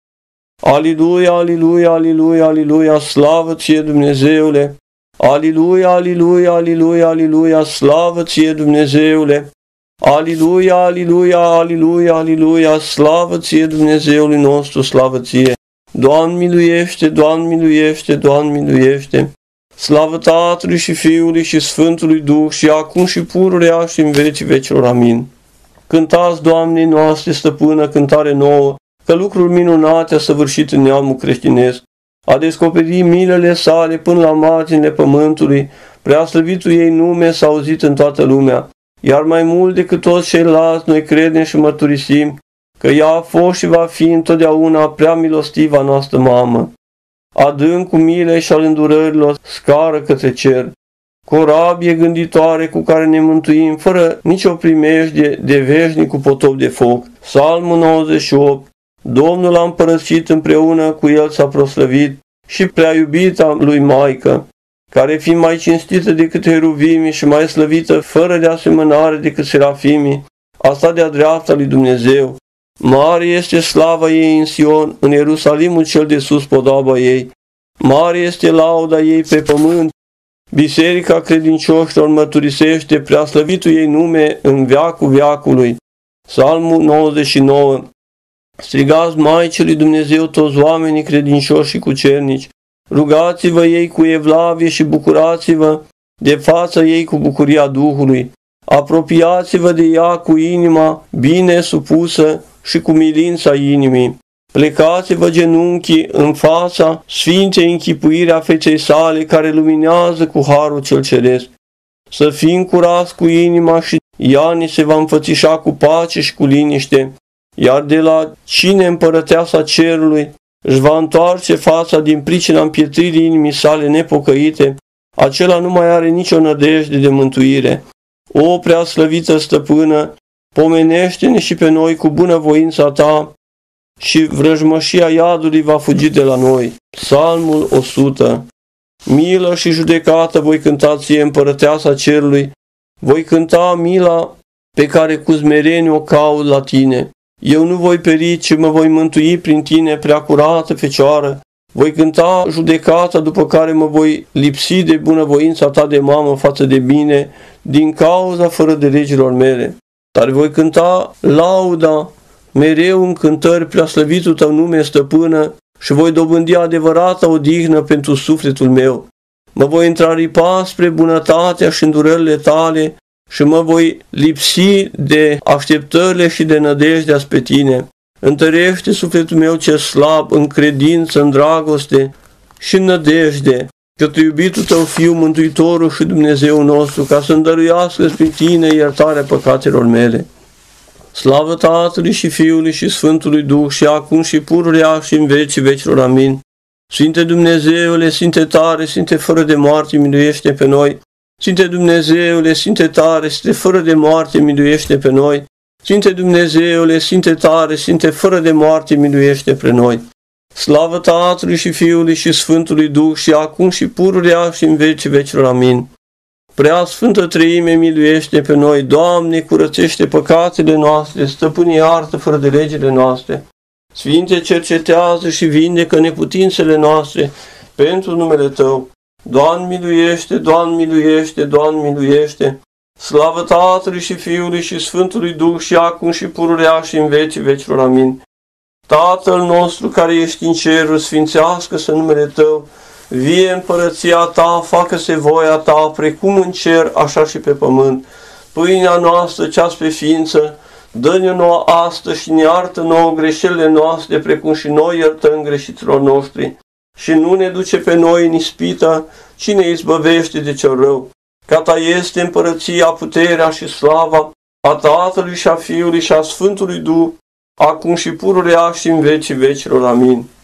Aliluia, aliluia, aliluia, aliluia, slavă ție Dumnezeule! Aliluia, aliluia, aliluia, aliluia, slavă ție Dumnezeule! Aliluia, aliluia, aliluia, aliluia, slavă ție Dumnezeului nostru, slavă ție! Doamne miluiește, Doamne miluiește, Doamne miluiește! Slavă Tatălui și Fiului și Sfântului Duh, și acum și pururea și în vecii vecilor. Amin. Cântați, Doamnei noastre, stăpână, cântare nouă, că lucruri minunate a săvârșit în neamul creștinesc, a descoperit milele sale până la marginile pământului, preaslăvitul ei nume s-a auzit în toată lumea, iar mai mult decât toți ceilalți noi credem și mărturisim că ea a fost și va fi întotdeauna prea milostiva noastră mamă. Adâncul milei și al îndurărilor scară către cer, corabie gânditoare cu care ne mântuim fără nicio primejdie de veșnicul potop de foc. Psalmul nouăzeci și opt. Domnul l-a împărățit, împreună cu el s-a proslăvit, și prea iubita lui Maică, care fiind mai cinstită decât heruvimii și mai slăvită fără de asemănare decât serafimii, a stat de-a dreapta lui Dumnezeu. Mare este slava ei în Sion, în Ierusalimul cel de sus podoaba ei. Mare este lauda ei pe pământ. Biserica credincioșilor mărturisește preaslăvitul ei nume în veacul veacului. Psalmul nouăzeci și nouă. Strigați Maicii lui Dumnezeu toți oamenii credincioși și cucernici, rugați-vă ei cu evlavie și bucurați-vă de fața ei cu bucuria Duhului. Apropiați-vă de ea cu inima bine supusă și cu milința inimii. Plecați-vă genunchii în fața sfintei închipuirea feței sale care luminează cu harul cel ceresc. Să fim curați cu inima și ea ni se va înfățișa cu pace și cu liniște, iar de la cine împărăteasa cerului își va întoarce fața din pricina împietririi inimii sale nepocăite, acela nu mai are nicio nădejde de mântuire. O preaslăvită stăpână, pomenește-ne și pe noi cu bunăvoința ta și vrăjmășia iadului va fugi de la noi. Psalmul o sută. Milă și judecată voi cânta ție, împărăteasa cerului, voi cânta mila pe care cu smerenie o caut la tine. Eu nu voi peri, ci mă voi mântui prin tine, prea curată Fecioară. Voi cânta judecata, după care mă voi lipsi de bunăvoința ta de mamă față de mine, din cauza fără de legilor mele. Dar voi cânta lauda mereu în cântări preaslăvitul tău nume, stăpână, și voi dobândi adevărata odihnă pentru sufletul meu. Mă voi întraripa spre bunătatea și îndurările tale și mă voi lipsi de așteptările și de nădejdea spre tine. Întărește sufletul meu cel slab în credință, în dragoste și în nădejde către iubitul tău Fiu, Mântuitorul și Dumnezeu nostru, ca să-mi dăruiască spre tine iertarea păcatelor mele. Slavă Tatălui și Fiului și Sfântului Duh, și acum și pururea și în vecii vecilor. Amin. Sfinte Dumnezeule, Sfinte tare, Sfinte fără de moarte, miluiește pe noi. Sfinte Dumnezeule, Sfinte tare, Sfinte fără de moarte, miluiește pe noi. Sfinte Dumnezeule, Sfinte tare, Sfinte fără de moarte, miluiește pe noi. Slavă Tatălui și Fiului și Sfântului Duh, și acum și pururea și în vecii vecilor. Amin. Prea Sfântă Treime, miluiește pe noi. Doamne, curățește păcatele noastre, Stăpâne, iartă fără de legile noastre. Sfinte, cercetează și vindecă neputințele noastre pentru numele Tău. Doamne, miluiește, Doamne, miluiește, Doamne, miluiește. Slavă Tatălui și Fiului și Sfântului Duh, și acum și pururea și în vecii vecilor. Amin. Tatăl nostru care ești în ceruri, sfințească-se numele Tău. Vie împărăția Ta, facă-se voia Ta, precum în cer, așa și pe pământ. Pâinea noastră, cea spre ființă, dă-ne nouă astăzi și ne iartă nouă greșelile noastre, precum și noi iertăm greșiților noștri. Și nu ne duce pe noi în ispită, ci ne izbăvește de cel rău. Ca Ta este împărăția, puterea și slava a Tatălui și a Fiului și a Sfântului Duh, acum și pururea și în vecii vecilor. Amin.